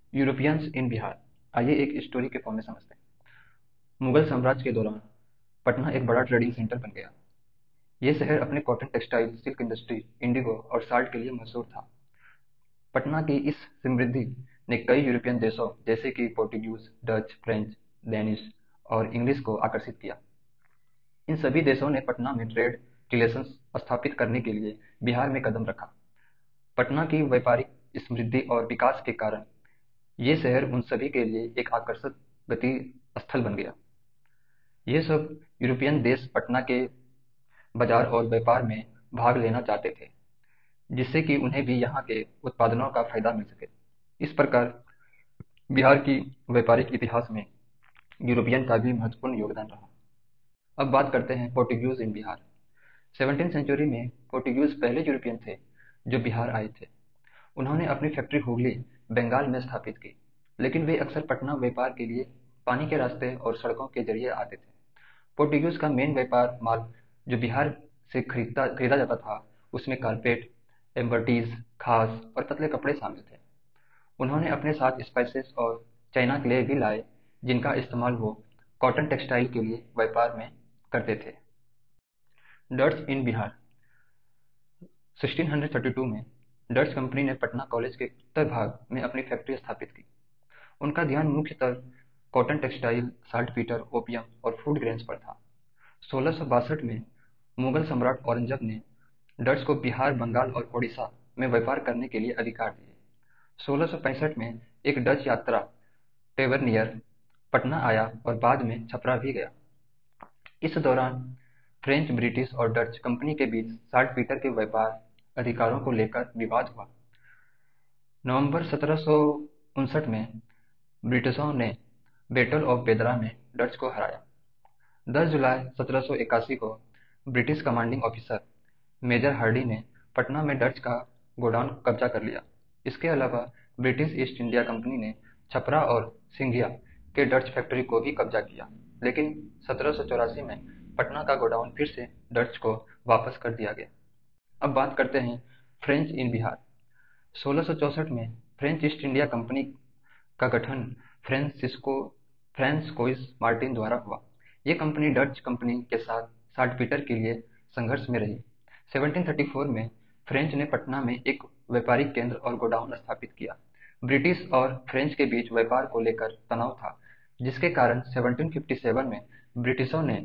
Europeans इन बिहार। आइए एक story के फॉर्म में समझते हैं। मुगल साम्राज्य के दौरान पटना एक बड़ा ट्रेडिंग सेंटर बन गया। ये शहर अपने cotton textile, silk industry, indigo और साल्ट के लिए मशहूर था। पटना की इस समृद्धि ने कई यूरोपियन देशों जैसे कि पोर्टुगीज, डच, फ्रेंच, डेनिश और इंग्लिश को आकर्षित किया। इन सभी देशों ने पटना में ट्रेड रिलेशंस स्थापित करने के लिए बिहार में कदम रखा। पटना की व्यापारिक समृद्धि और विकास के कारण ये शहर उन सभी के लिए एक आकर्षक गति स्थल बन गया। ये सब यूरोपियन देश पटना के बाजार और व्यापार में भाग लेना चाहते थे, जिससे कि उन्हें भी यहाँ के उत्पादनों का फायदा मिल सके। इस प्रकार बिहार की व्यापारिक इतिहास में यूरोपियन का भी महत्वपूर्ण योगदान रहा। अब बात करते हैं पोर्टुगीज इन बिहार। 17वीं सेंचुरी में पोर्टुगीज पहले यूरोपियन थे जो बिहार आए थे। उन्होंने अपनी फैक्ट्री हुगली, बंगाल में स्थापित की, लेकिन वे अक्सर पटना व्यापार के लिए पानी के रास्ते और सड़कों के जरिए आते थे। पोर्टुगीज का मेन व्यापार माल जो बिहार से खरीदा जाता था, उसमें कारपेट, एम्बर्टीज, खास और पतले कपड़े शामिल थे। उन्होंने अपने साथ स्पाइसेस और चाइना क्ले भी लाए, जिनका इस्तेमाल वो कॉटन टेक्सटाइल के लिए व्यापार में करते थे। डच इन बिहार। 1632 में डच कंपनी ने पटना कॉलेज के उत्तर भाग में अपनी फैक्ट्री स्थापित की। उनका ध्यान मुख्यतः कॉटन टेक्सटाइल, साल्टपीटर, ओपियम और फूड ग्रेन्स पर था। 1662 में मुगल सम्राट औरंगजेब ने डच को बिहार, बंगाल और ओडिशा में व्यापार करने के लिए अधिकार दिए। 1665 में एक डच यात्रा टेवर्नियर पटना आया और बाद में छपरा भी गया। इस दौरान फ्रेंच, ब्रिटिश और डच कंपनी के बीच साल्टपीटर के व्यापार अधिकारों को लेकर विवाद हुआ। नवंबर 1759 में ब्रिटिशों ने बैटल ऑफ बेदरा में डच को हराया। 10 जुलाई 1781 को British commanding officer major Hardy ने पटना में डच का गोडाउन कब्जा कर लिया। इसके अलावा ब्रिटिश ईस्ट इंडिया कंपनी ने छपरा और सिंघिया के डच फैक्ट्री को भी कब्जा किया, लेकिन 1784 में पटना का गोडाउन फिर से डच को वापस कर दिया गया। अब बात करते हैं फ्रेंच इन बिहार। 1664 में फ्रेंच ईस्ट इंडिया कंपनी का गठन फ्रांसिस्कोइस मार्टिन द्वारा हुआ। ये कंपनी डच कंपनी के साथ साल्टपीटर के लिए संघर्ष में रही। 1734 में फ्रेंच ने पटना में एक व्यापारिक केंद्र और गोडाउन स्थापित किया। ब्रिटिश और फ्रेंच के बीच व्यापार को लेकर तनाव था, जिसके कारण 1757 में ब्रिटिशों ने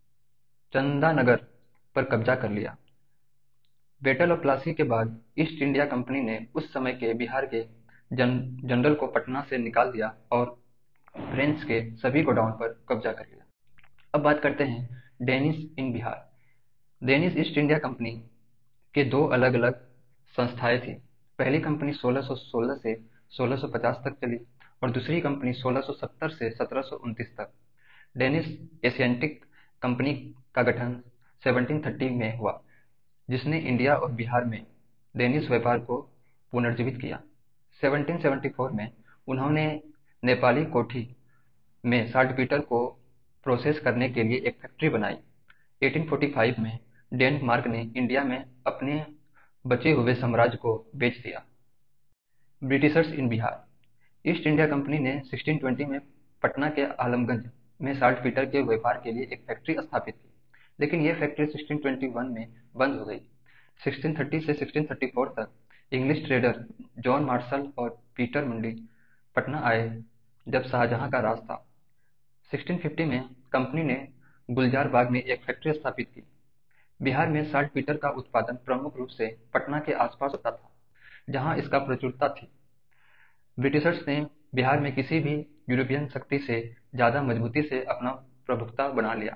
चंदानगर पर कब्जा कर लिया। बैटल ऑफ प्लासी के बाद ईस्ट इंडिया कंपनी ने उस समय के बिहार के जनरल को पटना से निकाल दिया और फ्रेंच के सभी गोडाउन पर कब्जा कर लिया। अब बात करते हैं Danish in Bihar. Danish East India company के दो अलग अलग संस्थाएं थी। पहली कंपनी 1616 से 1650 तक चली और दूसरी कंपनी 1670 से 1729 तक। डेनिश एशियाटिक कंपनी का गठन 1730 में हुआ, जिसने इंडिया और बिहार में डेनिश व्यापार को पुनर्जीवित किया। 1774 में उन्होंने नेपाली कोठी में साल्टपीटर को प्रोसेस करने के लिए एक फैक्ट्री बनाई। 1845 में डेनमार्क ने इंडिया में अपने बचे हुए साम्राज्य को बेच दिया। Britishers in Bihar. East India company ने 1620 में पटना के आलमगंज में साल्टपीटर के व्यापार के लिए एक फैक्ट्री स्थापित की, लेकिन यह फैक्ट्री 1621 में बंद हो गई। 1630 से 1634 तक इंग्लिश ट्रेडर जॉन मार्शल और पीटर मंडी पटना आए जब शाहजहां का राज था। 1650 में कंपनी ने गुलजार बाग में एक फैक्ट्री स्थापित की। बिहार में साल्टपीटर का उत्पादन प्रमुख रूप से पटना के आसपास होता था, जहां इसका प्रचुरता थी। ब्रिटिशर्स ने बिहार में किसी भी यूरोपियन शक्ति से ज्यादा मजबूती से अपना प्रभुत्व बना लिया।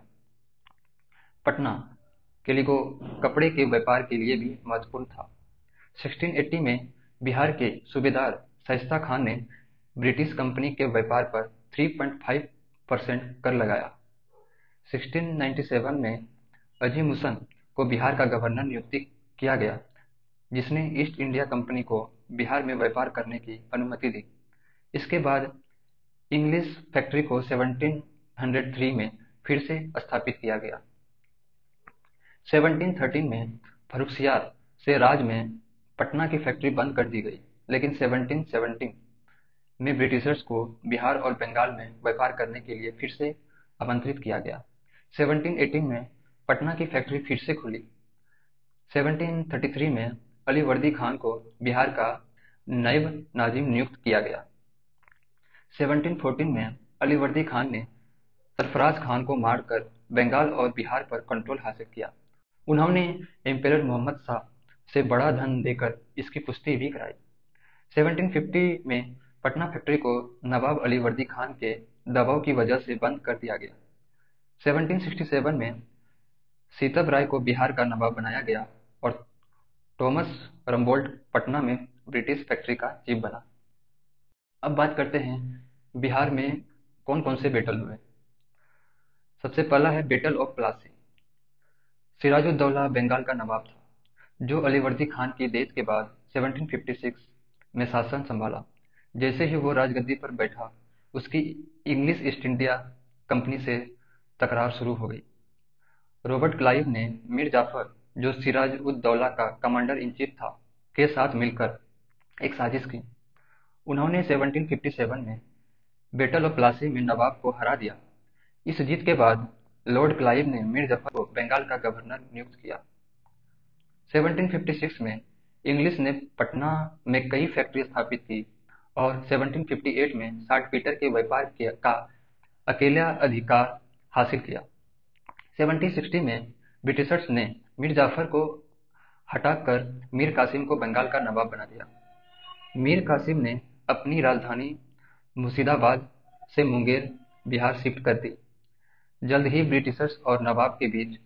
पटना कैलिको कपड़े के व्यापार के लिए भी महत्वपूर्ण था। 1680 में बिहार के सूबेदार शाइस्ता खान ने ब्रिटिश कंपनी के व्यापार पर 3.5% कर लगाया। 1697 में अजीमुसन को बिहार का गवर्नर नियुक्त किया गया, जिसने ईस्ट इंडिया कंपनी को बिहार में व्यापार करने की अनुमति दी। इसके बाद इंग्लिश फैक्ट्री को 1703 में फिर से स्थापित किया गया। 1713 में फर्रुखसियार से राज में पटना की फैक्ट्री बंद कर दी गई, लेकिन 1717 में ब्रिटिशर्स को बिहार और बंगाल में व्यापार करने के लिए फिर से आमंत्रित किया गया। 1718 में पटना की फैक्ट्री फिर से खुली। 1733 में अलीवर्दी खान को बिहार का नायब नाजिम नियुक्त किया गया। 1714 में अलीवर्दी खान ने सरफराज खान को मारकर बंगाल और बिहार पर कंट्रोल हासिल किया। उन्होंने एम्परर मोहम्मद शाह से बड़ा धन देकर इसकी पुष्टि भी कराई। 1750 में पटना फैक्ट्री को नवाब अलीवर्दी खान के दबाव की वजह से बंद कर दिया गया। 1767 में सीतब राय को बिहार का नवाब बनाया गया और थॉमस रम्बोल्ट पटना में ब्रिटिश फैक्ट्री का चीफ बना। अब बात करते हैं बिहार में कौन कौन से बैटल हुए। सबसे पहला है बैटल ऑफ प्लासी। सिराजुद्दौला बंगाल का नवाब था, जो अलीवर्दी खान की डेथ के बाद 1756 में शासन संभाला। जैसे ही वो राजगद्दी पर बैठा, उसकी इंग्लिश ईस्ट इंडिया कंपनी से तकरार शुरू हो गई। रॉबर्ट क्लाइव ने मीर जाफर, जो सिराज-उद-दौला का कमांडर इन चीफ था, के साथ मिलकर एक साजिश की। उन्होंने 1757 में बैटल ऑफ प्लासी में नवाब को हरा दिया। इस जीत के बाद लॉर्ड क्लाइव ने मीर जाफर को बंगाल का गवर्नर नियुक्त किया। 1756 में इंग्लिश ने पटना में कई फैक्ट्री स्थापित की और 1758 में साल्ट पीटर के व्यापार का अकेला अधिकार हासिल किया। 1760 में ब्रिटिशर्स ने मीर जाफर को हटाकर मीर कासिम को बंगाल का नवाब बना दिया। मीर कासिम ने अपनी राजधानी मुर्शिदाबाद से मुंगेर, बिहार शिफ्ट कर दी। जल्द ही ब्रिटिशर्स और नवाब के बीच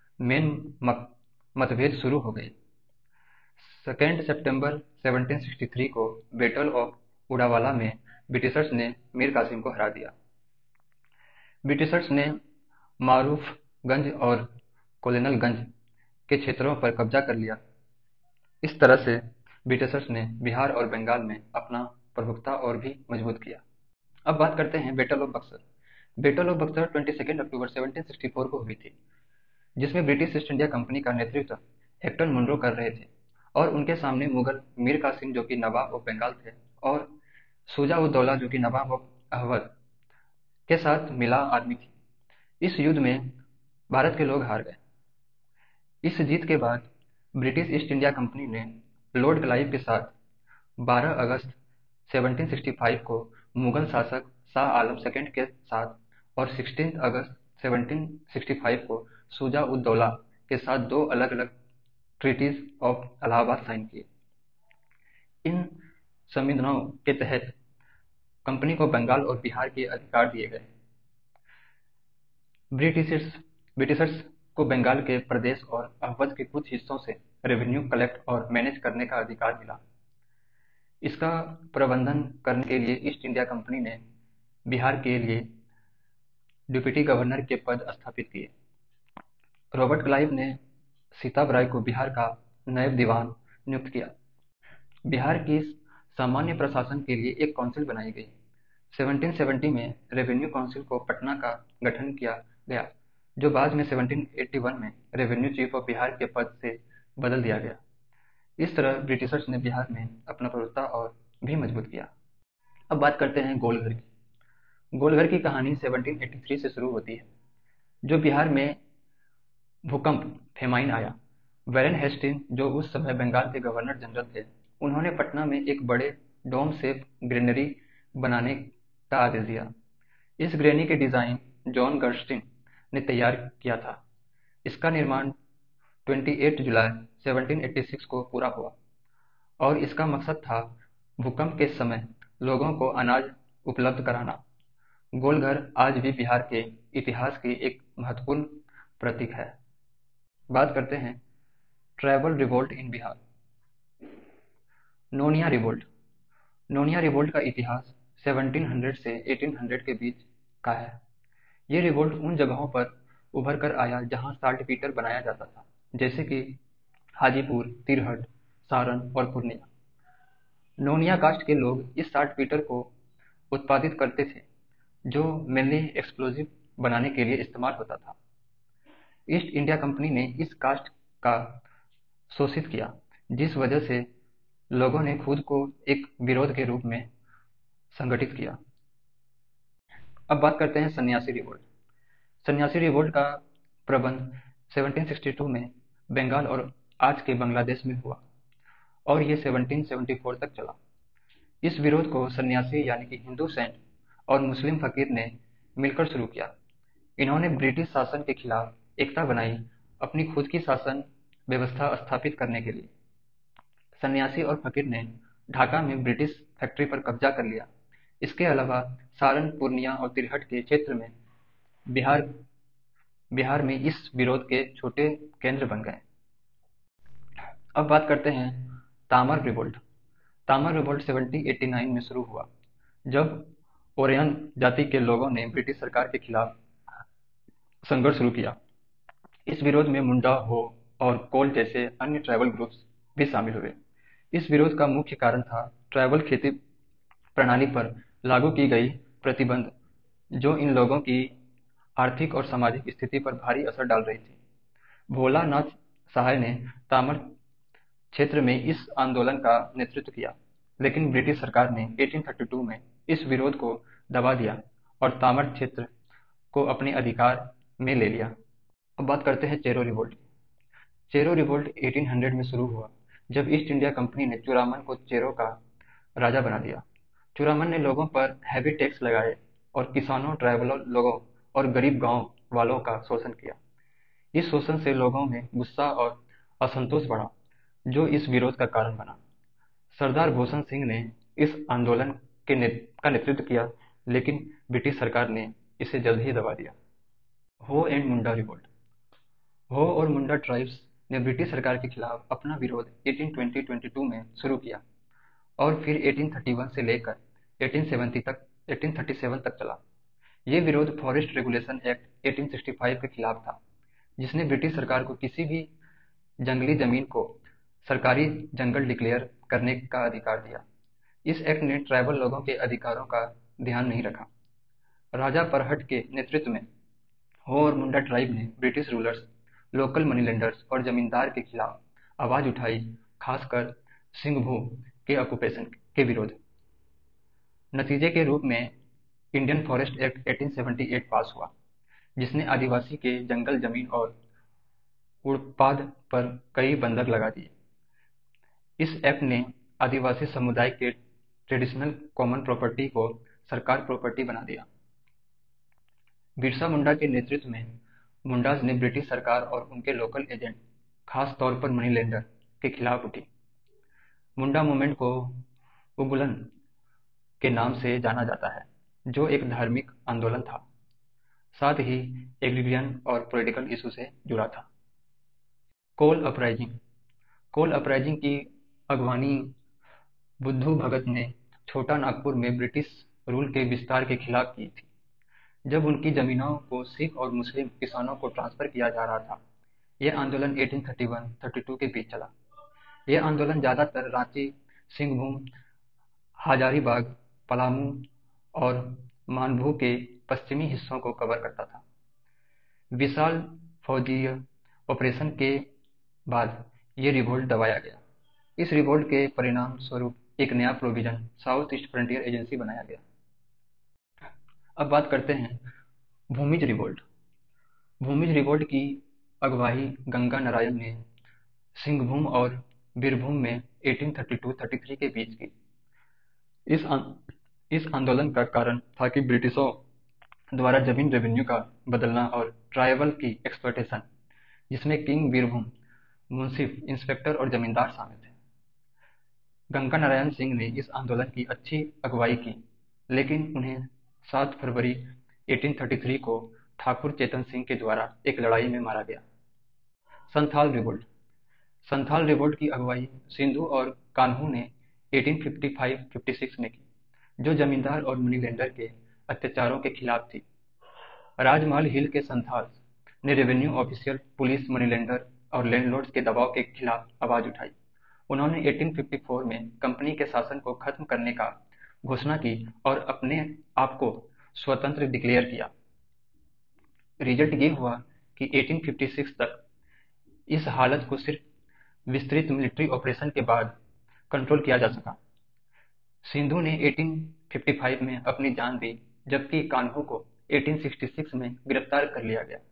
मतभेद शुरू हो गए। 2 सितंबर 1763 को बैटल ऑफ उड़ावाला में ब्रिटिशर्स ने मीर कासिम को हरा दिया। ब्रिटिशर्स ने मारूफगंज और कोलोनलगंज के क्षेत्रों पर कब्जा कर लिया। इस तरह से ब्रिटिशर्स ने बिहार और बंगाल में अपना प्रभुत्व और भी मजबूत किया। अब बात करते हैं battle of Buxar. Battle of Buxar 22 अक्टूबर 1764 को हुई थी, जिसमें ब्रिटिश ईस्ट इंडिया कंपनी का नेतृत्व हेक्टर मुनरो कर रहे थे और उनके सामने मुगल मीर कासिम, जो कि नवाब ऑफ बंगाल थे, और शुजा-उद-दौला, जो कि नवाब ऑफ अवध के साथ मिला आर्मी थी। इस युद्ध में भारत के लोग हार गए। इस जीत के बाद ब्रिटिश ईस्ट इंडिया कंपनी ने लॉर्ड क्लाइव के साथ 12 अगस्त 1765 को मुगल शासक शाह आलम सेकंड के साथ और 16 अगस्त 1765 को शुजा-उद-दौला के साथ दो अलग अलग ट्रीटीज ऑफ इलाहाबाद साइन किए। इन संविधानों के तहत कंपनी को बंगाल और बिहार के अधिकार दिए गए। ब्रिटिशर्स को बंगाल के प्रदेश और अवध के कुछ हिस्सों से रेवेन्यू कलेक्ट और मैनेज करने का अधिकार मिला। इसका प्रबंधन करने के लिए ईस्ट इंडिया कंपनी ने बिहार के लिए डिप्टी गवर्नर के पद स्थापित किए। रॉबर्ट क्लाइव ने सीताब राय को बिहार का नायब दीवान नियुक्त किया। बिहार की सामान्य प्रशासन के लिए एक काउंसिल बनाई गई। 1770 में रेवेन्यू काउंसिल को पटना का गठन किया गया, जो बाद में 1781 में रेवेन्यू चीफ ऑफ बिहार के पद से बदल दिया गया। इस तरह ब्रिटिशर्स ने बिहार में अपना प्रभुत्व और भी मजबूत किया। अब बात करते हैं गोलघर की। गोलघर की कहानी 1783 से शुरू होती है, जो बिहार में भूकंप फेमाइन आया। वैरेन हेस्टिंग, जो उस समय बंगाल के गवर्नर जनरल थे, उन्होंने पटना में एक बड़े डोम शेप ग्रेनरी बनाने का आदेश दिया। इस ग्रेनरी के डिजाइन जॉन गर्स्टिन ने तैयार किया था। इसका निर्माण 28 जुलाई 1786 को पूरा हुआ और इसका मकसद था भूकंप के समय लोगों को अनाज उपलब्ध कराना। गोलघर आज भी बिहार के इतिहास की एक महत्वपूर्ण प्रतीक है। बात करते हैं tribal revolt in Bihar. Nonia revolt. Nonia revolt का इतिहास 1700 से 1800 के बीच का है। ये रिवोल्ट उन जगहों पर उभर कर आया जहां साल्ट पीटर बनाया जाता था, जैसे कि हाजीपुर, तिरहट, सारण और पूर्णिया। नोनिया कास्ट के लोग इस साल्ट पीटर को उत्पादित करते थे, जो मेनली एक्सप्लोजिव बनाने के लिए इस्तेमाल होता था। ईस्ट इंडिया कंपनी ने इस कास्ट का शोषित किया, जिस वजह से लोगों ने खुद को एक विरोध के रूप में संगठित किया। अब बात करते हैं सन्यासी रिवोल्ट। सन्यासी रिवोल्ट का प्रबंध 1762 में बंगाल और आज के बांग्लादेश में हुआ और ये 1774 तक चला। इस विरोध को सन्यासी यानी कि हिंदू सेंट और मुस्लिम फकीर ने मिलकर शुरू किया। इन्होंने ब्रिटिश शासन के खिलाफ एकता बनाई अपनी खुद की शासन व्यवस्था स्थापित करने के लिए। सन्यासी और फकीर ने ढाका में ब्रिटिश फैक्ट्री पर कब्जा कर लिया। इसके अलावा सारण, पूर्णिया और तिरहट के क्षेत्र में बिहार में इस विरोध के छोटे केंद्र बन गए। अब बात करते हैं तामर रिवोल्ट। तामर रिवोल्ट 1789 में शुरू हुआ जब ओरियन जाति के लोगों ने ब्रिटिश सरकार के खिलाफ संघर्ष शुरू किया। इस विरोध में मुंडा, हो और कोल जैसे अन्य ट्राइबल ग्रुप्स भी शामिल हुए। इस विरोध का मुख्य कारण था ट्राइबल खेती प्रणाली पर लागू की गई प्रतिबंध, जो इन लोगों की आर्थिक और सामाजिक स्थिति पर भारी असर डाल रही थी। भोला नाथ सहाय ने तामर क्षेत्र में इस आंदोलन का नेतृत्व किया, लेकिन ब्रिटिश सरकार ने 1832 में इस विरोध को दबा दिया और तामर क्षेत्र को अपने अधिकार में ले लिया। अब बात करते हैं चेरो रिवोल्ट। चेरो रिवोल्ट 1800 में शुरू हुआ जब ईस्ट इंडिया कंपनी ने चुरामन को चेरो का राजा बना दिया। चुरामन ने लोगों पर हैवी टैक्स लगाए और किसानों, ट्राइबल लोगों और गरीब गांव वालों का शोषण किया। इस शोषण से लोगों में गुस्सा और असंतोष बढ़ा, जो इस विरोध का कारण बना। सरदार भूषण सिंह ने इस आंदोलन का नेतृत्व किया, लेकिन ब्रिटिश सरकार ने इसे जल्द ही दबा दिया। हो एंड मुंडा रिवोल्ट। हो और मुंडा ट्राइब्स ने ब्रिटिश सरकार के खिलाफ अपना विरोध 1822 में शुरू किया और फिर 1831 से लेकर 1837 तक चला। ये विरोध फॉरेस्ट रेगुलेशन एक्ट 1865 के खिलाफ था, जिसने ब्रिटिश सरकार को किसी भी जंगली जमीन को सरकारी जंगल डिक्लेयर करने का अधिकार दिया। इस एक्ट ने ट्राइबल लोगों के अधिकारों का ध्यान नहीं रखा। राजा परहट के नेतृत्व में हो और मुंडा ट्राइब ने ब्रिटिश रूलर्स, लोकल मनीलेंडर्स और जमींदार के खिलाफ आवाज उठाई, खासकर सिंघभू के ऑक्यूपेशन के विरोध। नतीजे के रूप में इंडियन फॉरेस्ट एक्ट 1878 पास हुआ, जिसने आदिवासी के जंगल जमीन और उड़पाद पर कई बंधक लगा दिए। इस एक्ट ने आदिवासी समुदाय के ट्रेडिशनल कॉमन प्रॉपर्टी को सरकार प्रॉपर्टी बना दिया। बिरसा मुंडा के नेतृत्व में मुंडाज ने ब्रिटिश सरकार और उनके लोकल एजेंट, खास तौर पर मनीलैंडर के खिलाफ उठी। मुंडा मूवमेंट को उगुलन के नाम से जाना जाता है, जो एक धार्मिक आंदोलन था, साथ ही एग्रीरियन और पॉलिटिकल इशू से जुड़ा था। कोल अपराइजिंग। कोल अपराइजिंग की अगवानी बुद्धू भगत ने छोटा नागपुर में ब्रिटिश रूल के विस्तार के खिलाफ की थी, जब उनकी जमीनों को सिख और मुस्लिम किसानों को ट्रांसफर किया जा रहा था। यह आंदोलन 1831-32 के बीच चला। यह आंदोलन ज्यादातर रांची, सिंहभूम, हजारीबाग, पलामू और मानभू के पश्चिमी हिस्सों को कवर करता था। विशाल फौजी ऑपरेशन के बाद ये रिवोल्ट दबाया गया। इस रिवोल्ट के परिणाम स्वरूप एक नया provision south east frontier agency बनाया गया। अब बात करते हैं भूमिज रिवोल्ट। भूमिज रिवोल्ट की अगुवाई गंगा नारायण ने सिंहभूम और बीरभूम में 1832-33 के बीच की। इस आंदोलन का कारण था कि ब्रिटिशों द्वारा जमीन रेवेन्यू का बदलना और ट्राइबल की एक्सप्लॉयटेशन, जिसमें किंग, बीरभूम, मुंसिफ, इंस्पेक्टर और जमींदार शामिल थे। गंगा नारायण सिंह ने इस आंदोलन की अच्छी अगुवाई की, लेकिन उन्हें 7 फरवरी 1833 को ठाकुर चेतन सिंह के द्वारा एक लड़ाई में मारा गया। संथाल रिवोल्ट। संथाल रिवोल्ट की अगुवाई सिंधु और कान्हू ने 1855-56 में की, जो जमींदार और मनीलैंडर के अत्याचारों के खिलाफ थी। राजमहल हिल के संथाल ने रेवेन्यू ऑफिशियल, पुलिस, मनीलैंडर और लैंडलॉर्ड्स के दबाव के खिलाफ आवाज उठाई। उन्होंने 1854 में कंपनी के शासन को खत्म करने का घोषणा की और अपने आप को स्वतंत्र डिक्लेयर किया। रिजल्ट ये हुआ कि 1856 तक इस हालत को सिर्फ विस्तृत मिलिट्री ऑपरेशन के बाद कंट्रोल किया जा सका। सिंधु ने 1855 में अपनी जान दी, जबकि कान्हू को 1866 में गिरफ्तार कर लिया गया।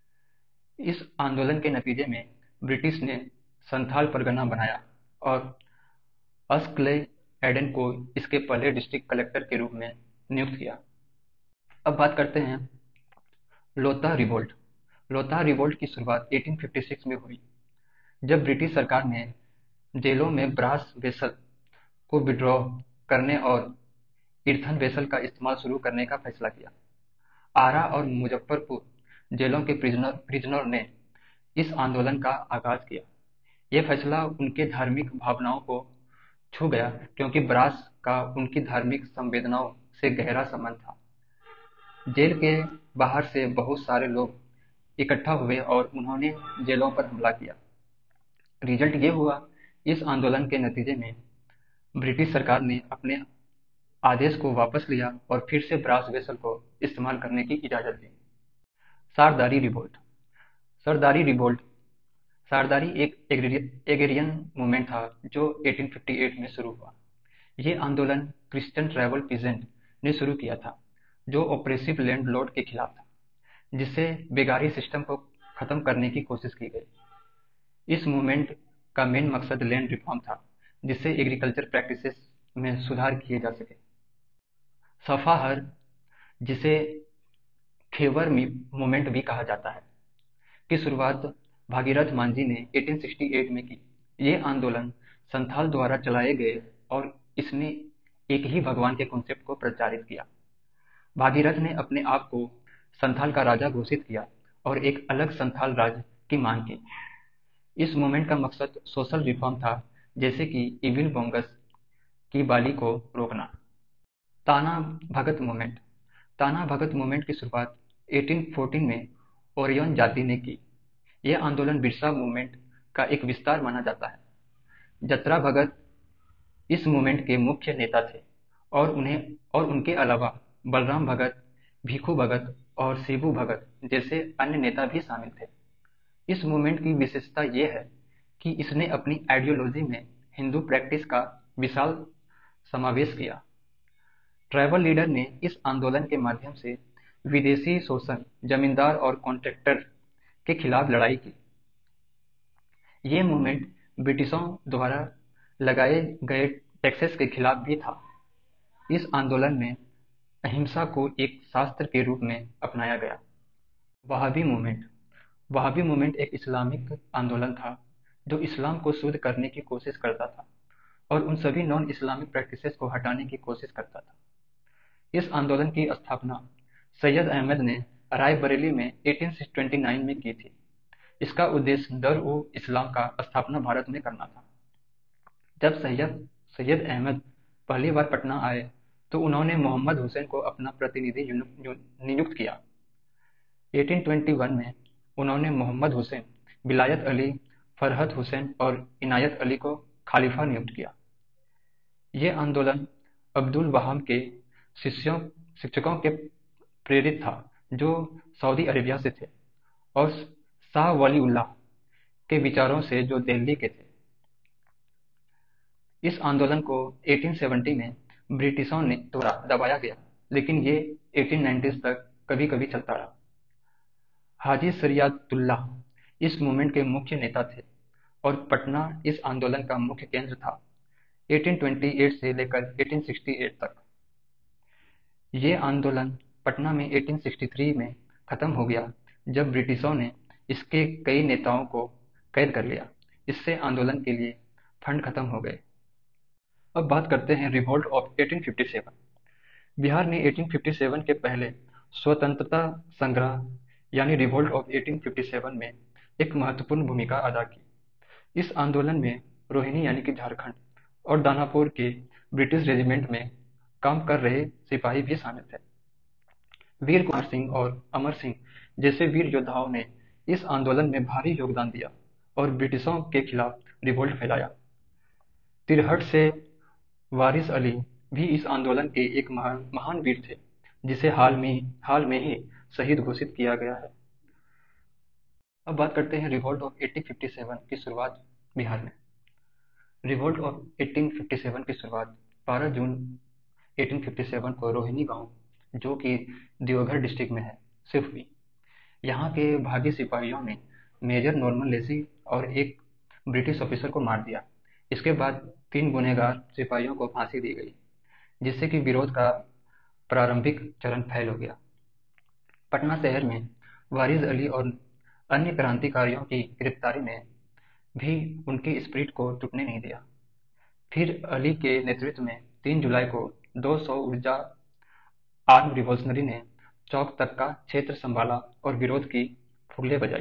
इस आंदोलन के नतीजे में ब्रिटिश ने संथाल परगना बनाया और अस्क्ले एडन को इसके पहले डिस्ट्रिक्ट कलेक्टर के रूप में नियुक्त किया। अब बात करते हैं लोथल रिवोल्ट। लोथल रिवोल्ट की शुरुआत 1856 में हुई, जब ब्रिटिश सरकार ने जेलों में ब्रास वेसल को विड्रॉ करने और ईर्थन वेसल का इस्तेमाल शुरू करने का फैसला किया। आरा और मुजफ्फरपुर जेलों के प्रिजनर ने इस आंदोलन का आगाज किया। यह फैसला उनके धार्मिक भावनाओं को छू गया, क्योंकि ब्रास का उनकी धार्मिक संवेदनाओं से गहरा संबंध था। जेल के बाहर से बहुत सारे लोग इकट्ठा हुए और उन्होंने जेलों पर हमला किया। रिजल्ट ये हुआ, इस आंदोलन के नतीजे में ब्रिटिश सरकार ने अपने आदेश को वापस लिया और फिर से ब्रास वेसल को इस्तेमाल करने की इजाजत दी। सरदारी रिवोल्ट। सरदारी रिवोल्ट सरदारी एक एग्रेरियन मूवमेंट था जो 1858 में शुरू हुआ। ये आंदोलन क्रिश्चियन ट्राइबल पीजेंट ने शुरू किया था, जो ऑपरेसिव लैंडलॉर्ड के खिलाफ था, जिससे बेगारी सिस्टम को खत्म करने की कोशिश की गई। इस मूवमेंट का मेन मकसद लैंड रिफॉर्म था, जिससे एग्रीकल्चर प्रैक्टिसेस में सुधार किए जा सके। सफाहर, जिसे खेवर मूवमेंट भी कहा जाता है, की शुरुआत भागीरथ मांझी ने 1868 में की। ये आंदोलन संथाल द्वारा चलाए गए और इसने एक ही भगवान के कॉन्सेप्ट को प्रचारित किया। भागीरथ ने अपने आप को संथाल का राजा घोषित किया और एक अलग संथाल राज्य की मांग की। इस मूवमेंट का मकसद सोशल रिफॉर्म था, जैसे कि इविल बोंगस की बाली को रोकना। ताना भगत मूवमेंट। ताना भगत मूवमेंट की शुरुआत 1814 में ओरियन जाति ने की। यह आंदोलन बिरसा मूवमेंट का एक विस्तार माना जाता है। जतरा भगत इस मूवमेंट के मुख्य नेता थे और उनके अलावा बलराम भगत, भीखू भगत और शिबू भगत जैसे अन्य नेता भी शामिल थे। इस मूवमेंट की विशेषता यह है कि इसने अपनी आइडियोलॉजी में हिंदू प्रैक्टिस का विशाल समावेश किया। ट्राइबल लीडर ने इस आंदोलन के माध्यम से विदेशी शोषण, जमींदार और कॉन्ट्रैक्टर के खिलाफ लड़ाई की। ये मूवमेंट ब्रिटिशों द्वारा लगाए गए टैक्सेस के खिलाफ भी था। इस आंदोलन में अहिंसा को एक शास्त्र के रूप में अपनाया गया। वहाबी मूवमेंट। वहाबी मूवमेंट एक इस्लामिक आंदोलन था जो इस्लाम को शुद्ध करने की कोशिश करता था और उन सभी नॉन इस्लामिक प्रैक्टिसेस को हटाने की कोशिश करता था। इस आंदोलन की स्थापना सैयद अहमद ने रायबरेली में 1829 में की थी। इसका उद्देश्य दर-ओ-इस्लाम का स्थापना भारत में करना था। जब सैयद अहमद पहली बार पटना आए तो उन्होंने मोहम्मद हुसैन को अपना प्रतिनिधि नियुक्त किया। 1821 में उन्होंने मोहम्मद हुसैन, विलायत अली, फरहत हुसैन और इनायत अली को खलीफा नियुक्त किया। ये आंदोलन अब्दुल वहाब के शिक्षकों के प्रेरित था, जो सऊदी अरेबिया से थे, और शाह वलीउल्लाह के विचारों से, जो दिल्ली के थे। इस आंदोलन को 1870 में ब्रिटिशों ने द्वारा दबाया गया, लेकिन ये 1890s तक कभी-कभी चलता रहा। हाजी शरियतुल्लाह इस मूवमेंट के मुख्य नेता थे और पटना इस आंदोलन का मुख्य केंद्र था 1828 से लेकर 1868 तक। ये आंदोलन पटना में 1863 में खत्म हो गया, जब ब्रिटिशों ने इसके कई नेताओं को कैद कर लिया। इससे आंदोलन के लिए फंड खत्म हो गए। अब बात करते हैं रिवोल्ट ऑफ 1857। बिहार ने 1857 के पहले स्वतंत्रता संग्राम यानी रिवोल्ट ऑफ 1857 में एक महत्वपूर्ण भूमिका अदा की। इस आंदोलन में रोहिणी यानी कि झारखंड और दानापुर के ब्रिटिश रेजिमेंट में काम कर रहे सिपाही भी शामिल थे। वीर कुंवर सिंह और अमर सिंह जैसे वीर योद्धाओं ने इस आंदोलन में भारी योगदान दिया और ब्रिटिशों के खिलाफ रिवोल्ट फैलाया। तिरहट से वारिस अली भी इस आंदोलन के एक महान वीर थे, जिसे हाल में ही शहीद घोषित किया गया है। अब बात करते हैं रिवोल्ट ऑफ 1857 की शुरुआत बिहार में। रिवोल्ट ऑफ 1857 की शुरुआत 12 जून 1857 को रोहिणी गांव, जो कि देवघर डिस्ट्रिक्ट में है, शिफ्ट हुई। यहाँ के भागी सिपाहियों ने मेजर नॉर्मन लेसी और एक ब्रिटिश ऑफिसर को मार दिया। इसके बाद 3 गुनहगार सिपाहियों को फांसी दी गई, जिससे कि विरोध का प्रारंभिक चरण फैल हो गया। पटना शहर में वारिस अली और अन्य क्रांतिकारियों की गिरफ्तारी ने भी उनकी स्पिरिट को टूटने नहीं दिया। फिर अली के नेतृत्व में 3 जुलाई को 200 ऊर्जा आर्म रिवॉल्यूशनरी ने चौक तक का क्षेत्र संभाला और विरोध की फुगले बजाई।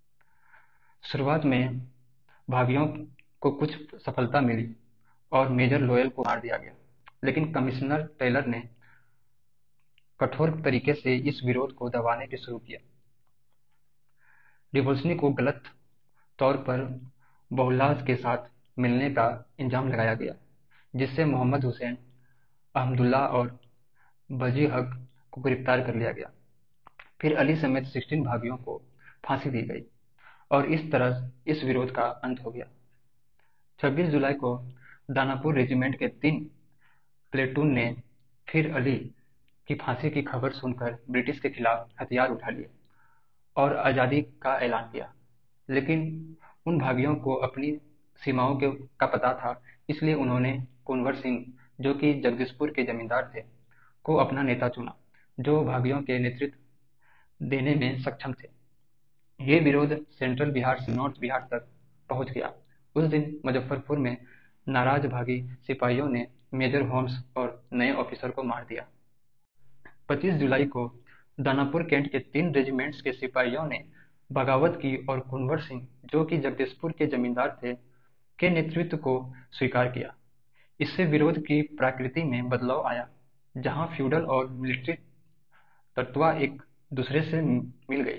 शुरुआत में भागियों को कुछ सफलता मिली और मेजर लोयल को मार दिया गया, लेकिन कमिश्नर टेलर ने कठोर तरीके से इस विरोध को दबाने के शुरू किया। रिवॉल्यूशनरी को गलत तौर पर बहुल्लास के साथ मिलने का इल्जाम लगाया गया, जिससे मोहम्मद हुसैन, अहमदुल्ला और बजी हक को गिरफ्तार कर लिया गया। फिर अली समेत 16 भागियों को फांसी दी गई और इस तरह इस विरोध का अंत हो गया। 26 जुलाई को दानापुर रेजिमेंट के 3 प्लेटून ने फिर अली की फांसी की खबर सुनकर ब्रिटिश के खिलाफ हथियार उठा लिए और आज़ादी का ऐलान किया। लेकिन उन भागियों को अपनी सीमाओं का पता था, इसलिए उन्होंने कुंवर सिंह, जो कि जगदीशपुर के जमींदार थे, को अपना नेता चुना, जो भागियों के नेतृत्व देने में सक्षम थे। ये विरोध सेंट्रल बिहार से नॉर्थ बिहार तक पहुंच गया। उस दिन मुजफ्फरपुर में नाराज भागी सिपाहियों ने मेजर होम्स और नए ऑफिसर को मार दिया। 25 जुलाई को दानापुर कैंट के 3 रेजिमेंट्स के सिपाहियों ने बगावत की और कुंवर सिंह, जो कि जगदीशपुर के जमींदार थे, के नेतृत्व को स्वीकार किया। इससे विरोध की प्रकृति में बदलाव आया, जहां फ्यूडल और मिलिट्री तत्व एक दूसरे से मिल गए।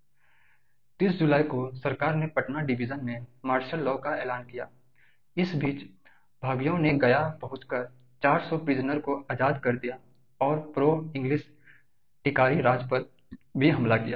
30 जुलाई को सरकार ने पटना डिवीजन में मार्शल लॉ का ऐलान किया। इस बीच भागियों ने गया पहुंचकर 400 प्रिजनर को आजाद कर दिया और प्रो इंग्लिश टिकारी राज पर भी हमला किया।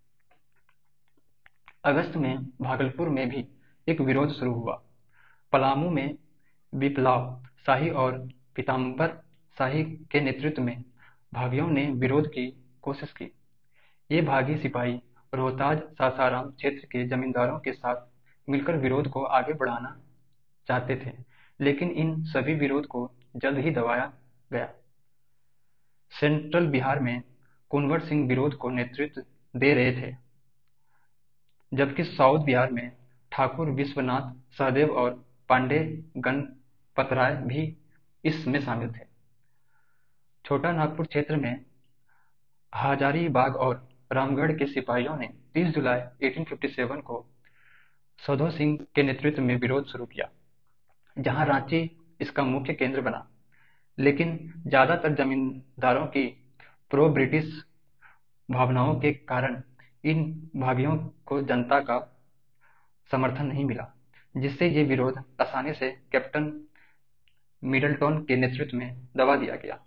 अगस्त में भागलपुर में भी एक विरोध शुरू हुआ। पलामू में विप्लव शाही और पीताम्बर शाही के नेतृत्व में भागियों ने विरोध की कोशिश की। ये भागी सिपाही रोहताज सासाराम क्षेत्र के जमींदारों के साथ मिलकर विरोध को आगे बढ़ाना चाहते थे, लेकिन इन सभी विरोध को जल्द ही दबाया गया। सेंट्रल बिहार में कुंवर सिंह विरोध को नेतृत्व दे रहे थे, जबकि साउथ बिहार में ठाकुर विश्वनाथ सहदेव और पांडे गणपतराय भी इसमें शामिल थे। छोटा नागपुर क्षेत्र में हजारीबाग और रामगढ़ के सिपाहियों ने 30 जुलाई 1857 को सौधो सिंह के नेतृत्व में विरोध शुरू किया, जहां रांची इसका मुख्य केंद्र बना। लेकिन ज्यादातर जमींदारों की प्रो ब्रिटिश भावनाओं के कारण इन भागियों को जनता का समर्थन नहीं मिला, जिससे ये विरोध आसानी से कैप्टन मिडलटन के नेतृत्व में दबा दिया गया।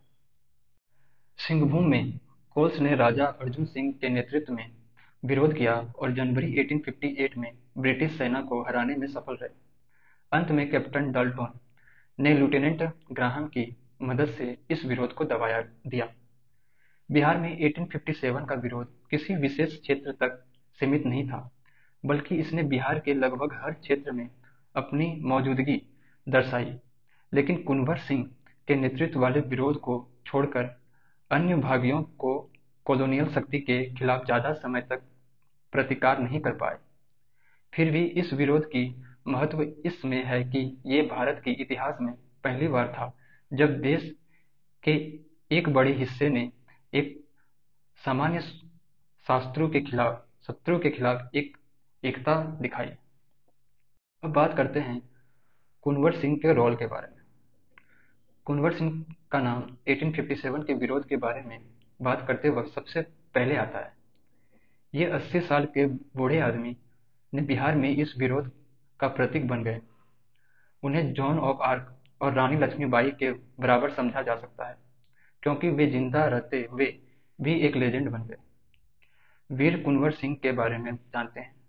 सिंहभूम में कोल्स ने राजा अर्जुन सिंह के नेतृत्व में विरोध किया और जनवरी 1858 में ब्रिटिश सेना को हराने में सफल रहे। अंत में कैप्टन डाल्टन ने लेफ्टिनेंट ग्राहम की मदद से इस विरोध को दबाया दिया। बिहार में 1857 का विरोध किसी विशेष क्षेत्र तक सीमित नहीं था, बल्कि इसने बिहार के लगभग हर क्षेत्र में अपनी मौजूदगी दर्शाई। लेकिन कुंवर सिंह के नेतृत्व वाले विरोध को छोड़कर अन्य भागियों को कॉलोनियल शक्ति के खिलाफ ज्यादा समय तक प्रतिकार नहीं कर पाए। फिर भी इस विरोध की महत्व इसमें है कि ये भारत के इतिहास में पहली बार था जब देश के एक बड़े हिस्से ने एक सामान्य शत्रु के खिलाफ एक एकता दिखाई। अब बात करते हैं कुंवर सिंह के रोल के बारे में। कुंवर सिंह का नाम 1857 के विरोध के बारे में बात करते वक्त सबसे पहले आता है। ये 80 साल के बूढ़े आदमी ने बिहार में इस विरोध का प्रतीक बन गए। उन्हें जॉन ऑफ आर्क और रानी लक्ष्मीबाई के बराबर समझा जा सकता है, क्योंकि वे जिंदा रहते हुए भी एक लेजेंड बन गए। वीर कुंवर सिंह के बारे में जानते हैं।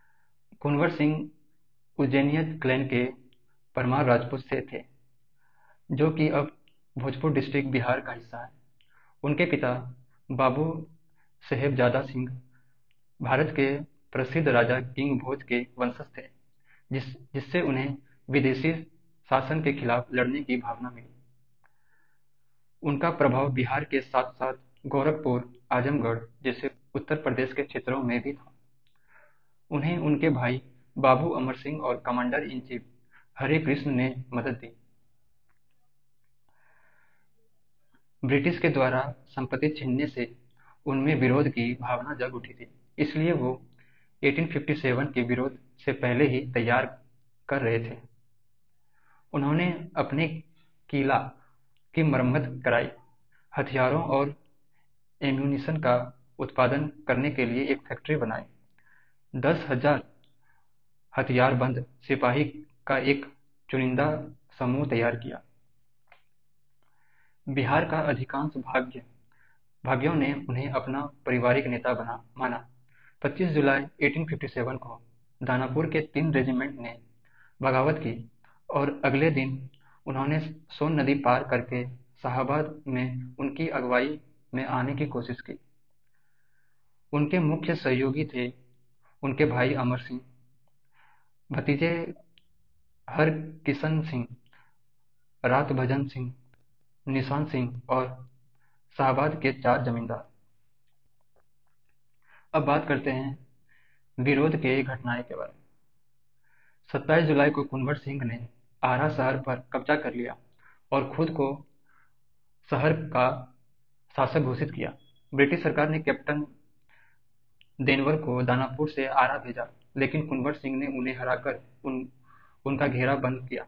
कुंवर सिंह उज्जैनियत क्लैन के परमार राजपूत से थे। जो कि अब भोजपुर डिस्ट्रिक्ट बिहार का हिस्सा है। उनके पिता बाबू साहेबजादा सिंह भारत के प्रसिद्ध राजा किंग भोज के वंशज थे, जिससे उन्हें विदेशी शासन के खिलाफ लड़ने की भावना मिली। उनका प्रभाव बिहार के साथ साथ गोरखपुर, आजमगढ़ जैसे उत्तर प्रदेश के क्षेत्रों में भी था। उन्हें उनके भाई बाबू अमर सिंह और commander in chief Hare Krishna ने मदद दी। ब्रिटिश के द्वारा संपत्ति छीनने से उनमें विरोध की भावना जग उठी थी, इसलिए वो 1857 के विरोध से पहले ही तैयार कर रहे थे। उन्होंने अपने किला की मरम्मत कराई, हथियारों और एम्यूनिशन का उत्पादन करने के लिए एक फैक्ट्री बनाई, 10,000 हथियारबंद सिपाही का एक चुनिंदा समूह तैयार किया। बिहार का अधिकांश भाग्यों ने उन्हें अपना पारिवारिक नेता माना। 25 जुलाई 1857 को दानापुर के 3 रेजिमेंट ने बगावत की और अगले दिन उन्होंने सोन नदी पार करके शाहाबाद में उनकी अगुवाई में आने की कोशिश की। उनके मुख्य सहयोगी थे उनके भाई अमर सिंह, भतीजे हरकिशन सिंह, रात भजन सिंह, निशान सिंह और शाहाबाद के 4 जमींदार। अब बात करते हैं विरोध के घटनाएं के बारे में। 27 जुलाई को कुंवर सिंह ने आरा शहर पर कब्जा कर लिया और खुद को शहर का शासक घोषित किया। ब्रिटिश सरकार ने कैप्टन देनवर को दानापुर से आरा भेजा, लेकिन कुंवर सिंह ने उन्हें हराकर उनका घेरा बंद किया।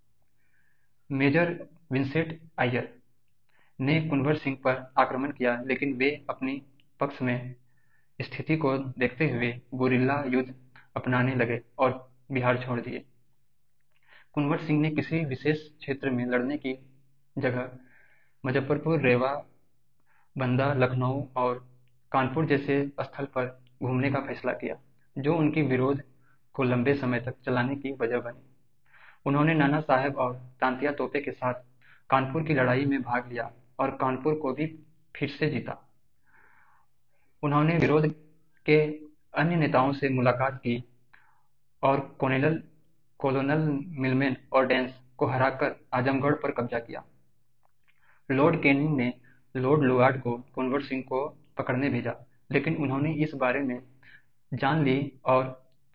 मेजर विंसेंट आयर ने कुंवर सिंह पर आक्रमण किया, लेकिन वे अपनी पक्ष में स्थिति को देखते हुए गुरिल्ला युद्ध अपनाने लगे और बिहार छोड़ दिए। कुंवर सिंह ने किसी विशेष क्षेत्र में लड़ने की जगह मुजफ्फरपुर, रेवा, बंदा, लखनऊ और कानपुर जैसे स्थल पर घूमने का फैसला किया, जो उनकी विरोध को लंबे समय तक चलाने की वजह बनी। उन्होंने नाना साहेब और तांतिया तोपे के साथ कानपुर की लड़ाई में भाग लिया और कानपुर को भी फिर से जीता। उन्होंने विरोध के अन्य नेताओं से मुलाकात की और कोलोनल मिलमैन और डेंस को हराकर आजमगढ़ पर कब्जा किया। लॉर्ड कैनिंग ने लॉर्ड लुगार्ड को कुंवर सिंह को पकड़ने भेजा, लेकिन उन्होंने इस बारे में जान ली और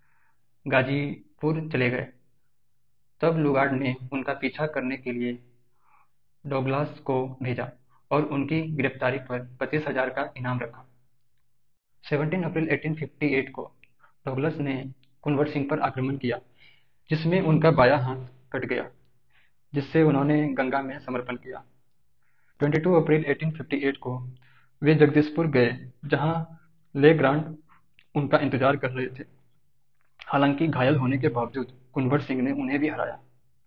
गाजीपुर चले गए। तब लुगार्ड ने उनका पीछा करने के लिए डोगलास को भेजा और उनकी गिरफ्तारी पर 25,000 का इनाम रखा। 17 अप्रैल 1858 को डोगलास ने कुंवर सिंह पर आक्रमण किया, जिसमें उनका बायां हाथ कट गया, जिससे उन्होंने गंगा में समर्पण किया। 22 अप्रैल 1858 को वे जगदीशपुर गए, जहां ले ग्रांट उनका इंतजार कर रहे थे। हालांकि घायल होने के बावजूद कुंवर सिंह ने उन्हें भी हराया।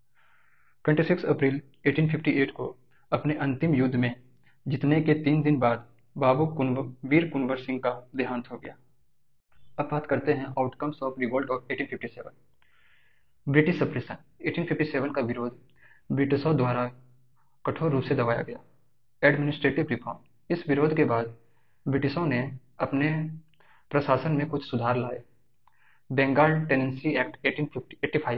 26 अप्रैल 1858 को अपने अंतिम युद्ध में जीतने के 3 दिन बाद वीर कुंवर सिंह का देहांत हो गया। अब बात करते हैं outcomes of revolt of 1857। British suppression. 1857 का विरोध ब्रिटिशों द्वारा कठोर रूप से दबाया गया। Administrative reform. इस विरोध के बाद ब्रिटिशों ने अपने प्रशासन में कुछ सुधार लाए। Bengal tenancy act 1885।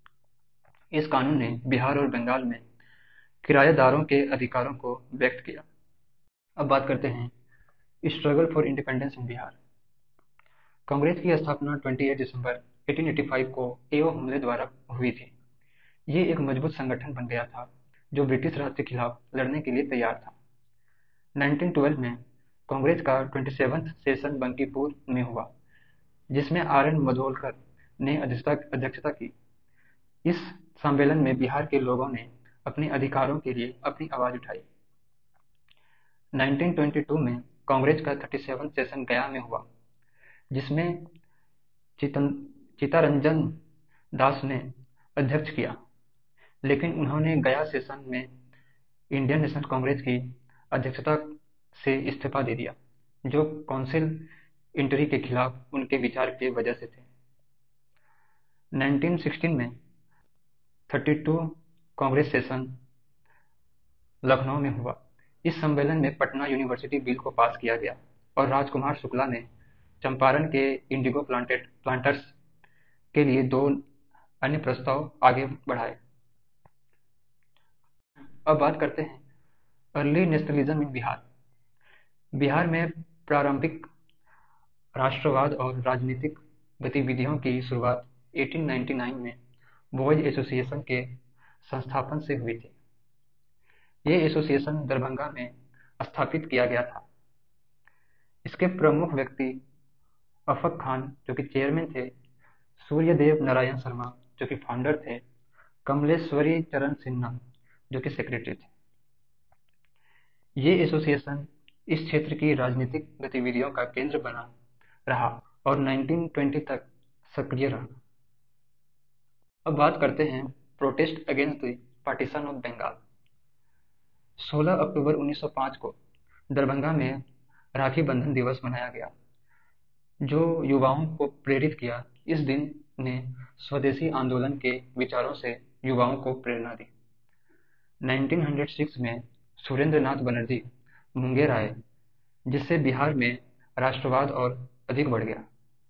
इस कानून ने बिहार और बंगाल में किराएदारों के अधिकारों को व्यक्त किया। अब बात करते हैं struggle for independence in Bihar. Congress की स्थापना 28 दिसंबर 1885 को एओ हमले द्वारा हुई थी। ये एक मजबूत संगठन बन गया था जो ब्रिटिश राज के खिलाफ लड़ने के लिए तैयार था। 1912 में कांग्रेस का 27वां सेशन बंकीपुर में हुआ, जिसमें आर.एन. मधोलकर ने अध्यक्षता की। इस सम्मेलन में बिहार के लोगों ने अपने अधिकारों के लिए अपनी आवाज उठाई। 1922 में कांग्रेस का 37वां सेशन गया में हुआ, जिसमें चित्तरंजन दास ने अध्यक्ष किया, लेकिन उन्होंने गया सेशन में इंडियन नेशनल कांग्रेस की अध्यक्षता से इस्तीफा दे दिया, जो काउंसिल इंटरी के खिलाफ उनके विचार की वजह से थे। 1916 में 32 कांग्रेस सेशन लखनऊ में हुआ। इस सम्मेलन में पटना यूनिवर्सिटी बिल को पास किया गया और राजकुमार शुक्ला ने चंपारण के इंडिगो प्लांटर्स के लिए 2 अन्य प्रस्ताव आगे बढ़ाए। अब बात करते हैं early nationalism in Bihar. Bihar में प्रारंभिक राष्ट्रवाद और राजनीतिक गतिविधियों की शुरुआत 1899 में बॉयज एसोसिएशन के संस्थापन से हुई थी। ये एसोसिएशन दरभंगा में स्थापित किया गया था। इसके प्रमुख व्यक्ति अफक खान जो कि चेयरमैन थे, सूर्यदेव नारायण शर्मा जो कि फाउंडर थे, कमलेश्वरी चरण सिन्हा जो कि सेक्रेटरी थे। ये एसोसिएशन इस क्षेत्र की राजनीतिक गतिविधियों का केंद्र बना रहा और 1920 तक सक्रिय रहा। अब बात करते हैं protest against the partition of Bengal. 16 अक्टूबर 1905 को दरभंगा में राखी बंधन दिवस मनाया गया, जो युवाओं को प्रेरित किया। इस दिन ने स्वदेशी आंदोलन के विचारों से युवाओं को प्रेरणा दी। 1906 में सुरेंद्र नाथ बनर्जी मुंगेर आए, जिससे बिहार में राष्ट्रवाद और अधिक बढ़ गया।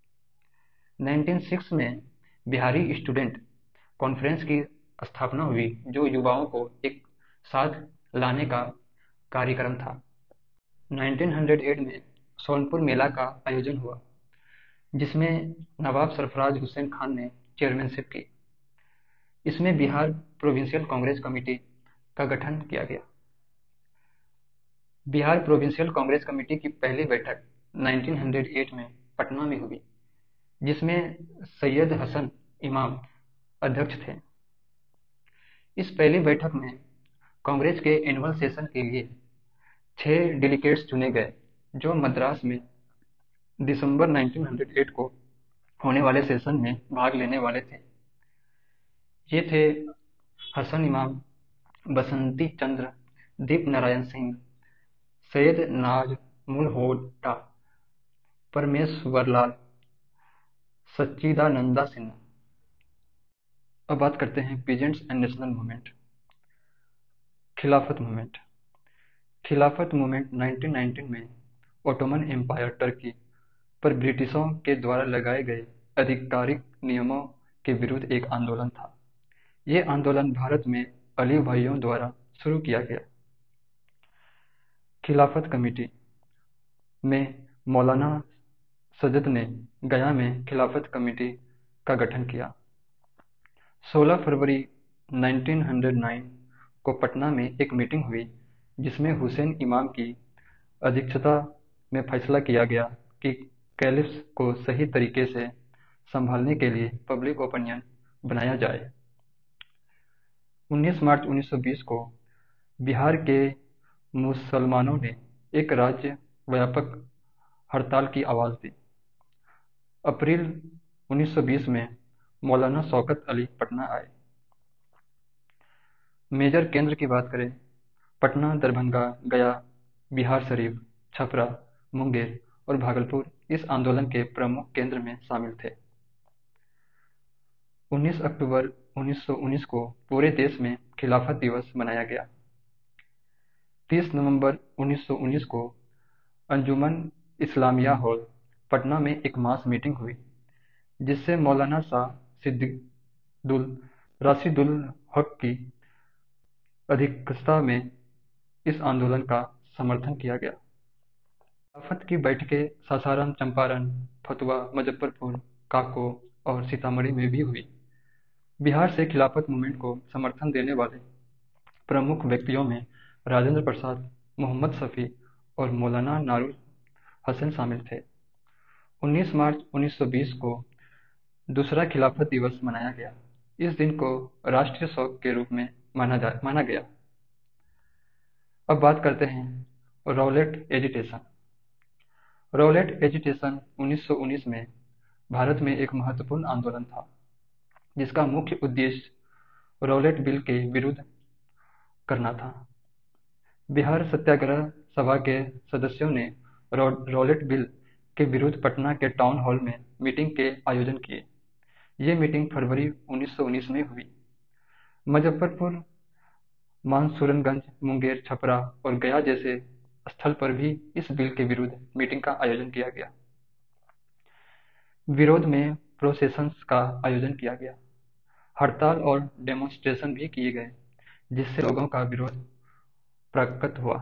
1906 में बिहारी स्टूडेंट कॉन्फ्रेंस की स्थापना हुई, जो युवाओं को एक साथ लाने का कार्यक्रम था। 1908 में सोनपुर मेला का आयोजन हुआ, जिसमें नवाब सरफराज हुसैन खान ने चेयरमैनशिप की। इसमें बिहार प्रोविंशियल कांग्रेस कमेटी का गठन किया गया। बिहार प्रोविंशियल कांग्रेस कमेटी की पहली बैठक 1908 में पटना में हुई, जिसमें सैयद हसन इमाम अध्यक्ष थे। इस पहली बैठक में कांग्रेस के एनुअल सेशन के लिए 6 डेलीगेट्स चुने गए, जो मद्रास में दिसंबर 1908 को होने वाले सेशन में भाग लेने वाले थे। ये थे हसन इमाम, बसंती चंद्र, दीप नारायण सिंह, सैयद नाजमुल परमेश्वरलाल, सच्चिदानंदा सिन्हा। अब बात करते हैं peasants and national movement. Khilafat movement. Khilafat movement 1919 में ओटोमन एम्पायर टर्की पर ब्रिटिशों के द्वारा लगाए गए आधिकारिक नियमों के विरुद्ध एक आंदोलन था। ये आंदोलन भारत में अली भाइयों द्वारा शुरू किया गया। खिलाफत कमेटी में मौलाना सजद ने गया में खिलाफत कमेटी का गठन किया। 16 फरवरी 1909 को पटना में एक मीटिंग हुई, जिसमें हुसैन इमाम की अध्यक्षता में फैसला किया गया कि कैलिफ्स को सही तरीके से संभालने के लिए पब्लिक ओपिनियन बनाया जाए। 19 मार्च 1920 को बिहार के मुसलमानों ने एक राज्य व्यापक हड़ताल की आवाज दी। अप्रैल 1920 में मौलाना शौकत अली पटना आए। मेजर केंद्र की बात करें, पटना, दरभंगा, गया, बिहार शरीफ, छपरा, मुंगेर और भागलपुर इस आंदोलन के प्रमुख केंद्र में शामिल थे। 19 अक्टूबर 1919 को पूरे देश में खिलाफत दिवस मनाया गया। 30 नवंबर 1919 को अंजुमन इस्लामिया हॉल, पटना में एक मास मीटिंग हुई, जिससे मौलाना शाह सिद्दीकुल राशिदुल हक की अध्यक्षता में इस आंदोलन का समर्थन किया गया। खिलाफत की बैठकें सासाराम, चंपारण, फतुहा, मुजफ्फरपुर, काको और सीतामढ़ी में भी हुई। बिहार से खिलाफत मूवमेंट को समर्थन देने वाले प्रमुख व्यक्तियों में राजेंद्र प्रसाद, मोहम्मद शफी और मौलाना नारुल हसन शामिल थे। 19 मार्च 1920 को दूसरा खिलाफत दिवस मनाया गया। इस दिन को राष्ट्रीय शोक के रूप में माना गया। अब बात करते हैं रॉलेट एजिटेशन। रॉलेट एजिटेशन 1919 में भारत में एक महत्वपूर्ण आंदोलन था, जिसका मुख्य उद्देश्य रॉलेट बिल के विरुद्ध करना था। बिहार सत्याग्रह सभा के सदस्यों ने रॉलेट बिल के विरुद्ध पटना के टाउन हॉल में मीटिंग के आयोजन किए। ये मीटिंग फरवरी 1919 में हुई। मुजफ्फरपुर मानसूरनगंज, मुंगेर, छपरा और गया जैसे स्थल पर भी इस बिल के विरुद्ध मीटिंग का आयोजन किया गया। विरोध में प्रोसेशंस का आयोजन किया गया, हड़ताल और डेमोन्स्ट्रेशन भी किए गए, जिससे लोगों का विरोध प्रकट हुआ।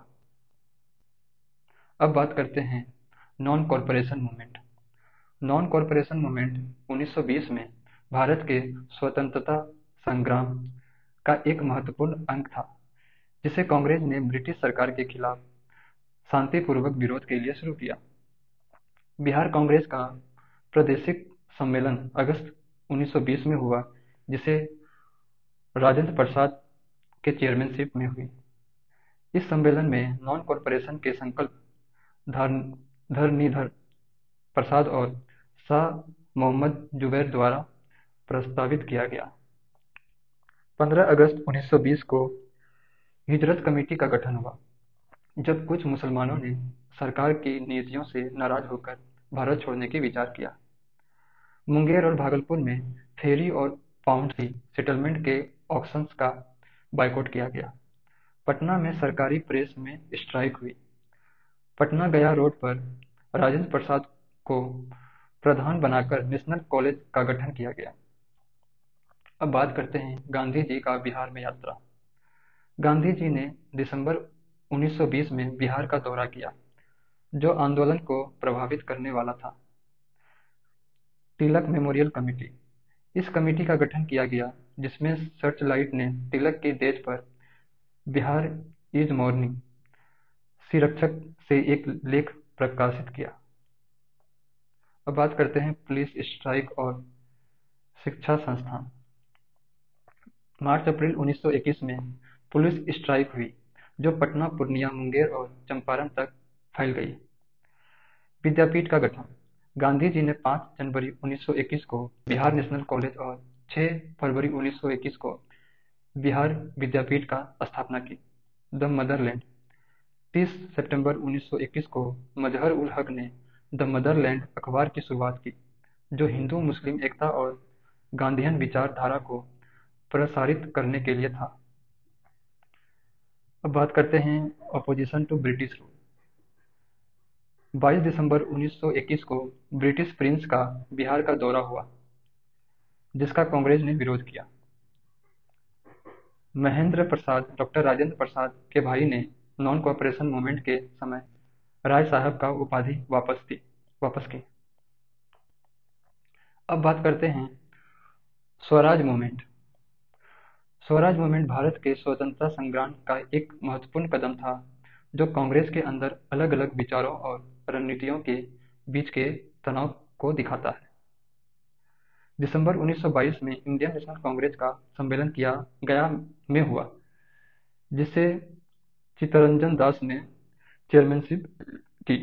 अब बात करते हैं non corporation movement. Non corporation movement 1920 में भारत के स्वतंत्रता संग्राम का एक महत्वपूर्ण अंग था, जिसे कांग्रेस ने ब्रिटिश सरकार के खिलाफ शांतिपूर्वक विरोध के लिए शुरू किया। बिहार कांग्रेस का प्रादेशिक सम्मेलन अगस्त 1920 में हुआ, जिसे राजेंद्र प्रसाद के चेयरमैनशिप में हुई। इस सम्मेलन में नॉन कॉरपोरेशन के संकल्प धरणीधर प्रसाद और शाह मोहम्मद जुबैर द्वारा प्रस्तावित किया गया। 15 अगस्त 1920 को हिजरत कमेटी का गठन हुआ, जब कुछ मुसलमानों ने सरकार की नीतियों से नाराज होकर भारत छोड़ने की विचार किया। मुंगेर और भागलपुर में फेरी और पाउंड सी सेटलमेंट के ऑक्शंस का बाइकआउट किया गया। पटना में सरकारी प्रेस में स्ट्राइक हुई। पटना गया रोड पर राजेंद्र प्रसाद को प्रधान बनाकर नेशनल कॉलेज का गठन किया गया। अब बात करते हैं गांधी जी का बिहार में यात्रा। गांधी जी ने दिसंबर 1920 में बिहार का दौरा किया, जो आंदोलन को प्रभावित करने वाला था। तिलक मेमोरियल कमेटी, इस कमेटी का गठन किया गया, जिसमें सर्चलाइट ने तिलक की डेथ पर बिहार इज मॉर्निंग शीर्षक से एक लेख प्रकाशित किया। अब बात करते हैं पुलिस स्ट्राइक और शिक्षा संस्थान। मार्च अप्रैल 1921 में पुलिस स्ट्राइक हुई, जो पटना, पूर्णिया, मुंगेर और चंपारण तक फैल गई। विद्यापीठ का गठन। गांधी जी ने 5 जनवरी 1921 को बिहार नेशनल कॉलेज और 6 फरवरी 1921 को बिहार विद्यापीठ का स्थापना की। The Motherland. 30 सितंबर 1921 को मजहर उल हक ने द मदरलैंड अखबार की शुरुआत की, जो हिंदू मुस्लिम एकता और गांधीयन विचारधारा को प्रसारित करने के लिए था। अब बात करते हैं अपोजिशन टू ब्रिटिश रूल। 22 दिसंबर 1921 को ब्रिटिश प्रिंस का बिहार का दौरा हुआ, जिसका कांग्रेस ने विरोध किया। महेंद्र प्रसाद डॉक्टर राजेंद्र प्रसाद के भाई ने नॉन कॉपरेशन मूवमेंट के समय राय साहब का उपाधि वापस की। अब बात करते हैं स्वराज मूवमेंट। स्वराज मूवमेंट भारत के स्वतंत्रता संग्राम का एक महत्वपूर्ण कदम था, जो कांग्रेस के अंदर अलग अलग विचारों और रणनीतियों के बीच के तनाव को दिखाता है। दिसंबर 1922 में इंडियन नेशनल कांग्रेस का सम्मेलन किया गया में हुआ, जिसे चित्तरंजन दास ने चेयरमैनशिप की।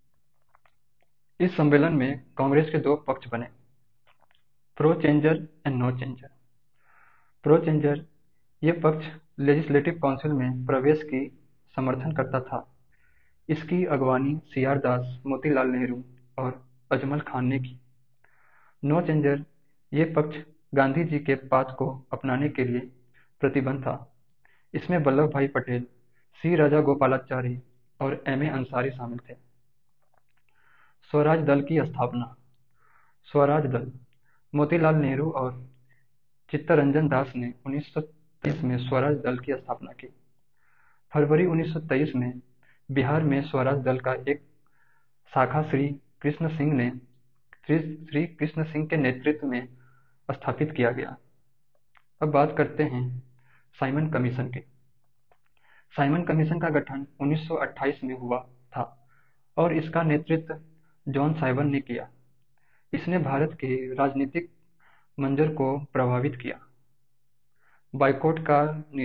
इस सम्मेलन में कांग्रेस के 2 पक्ष बने, pro changer and no changer. Pro changer ये पक्ष लेजिस्लेटिव काउंसिल में प्रवेश की समर्थन करता था। इसकी अगवानी CR दास, मोतीलाल नेहरू और अजमल खान ने की। नो चेंजर ये पक्ष गांधी जी के पाथ को अपनाने के लिए प्रतिबद्ध था। इसमें वल्लभ भाई पटेल, C राजागोपालाचारी और M.A. अंसारी शामिल थे। स्वराज दल की स्थापना। स्वराज दल मोतीलाल नेहरू और चित्तरंजन दास ने 1923 में स्वराज दल की स्थापना की। फरवरी 1923 में बिहार में स्वराज दल का एक शाखा श्री कृष्ण सिंह के नेतृत्व में स्थापित किया गया। अब बात करते हैं साइमन कमीशन की। साइमन कमीशन का गठन 1928 में हुआ था और इसका नेतृत्व जॉन साइमन ने किया। इसने भारत के राजनीतिक मंजर को प्रभावित किया। बाइकॉट का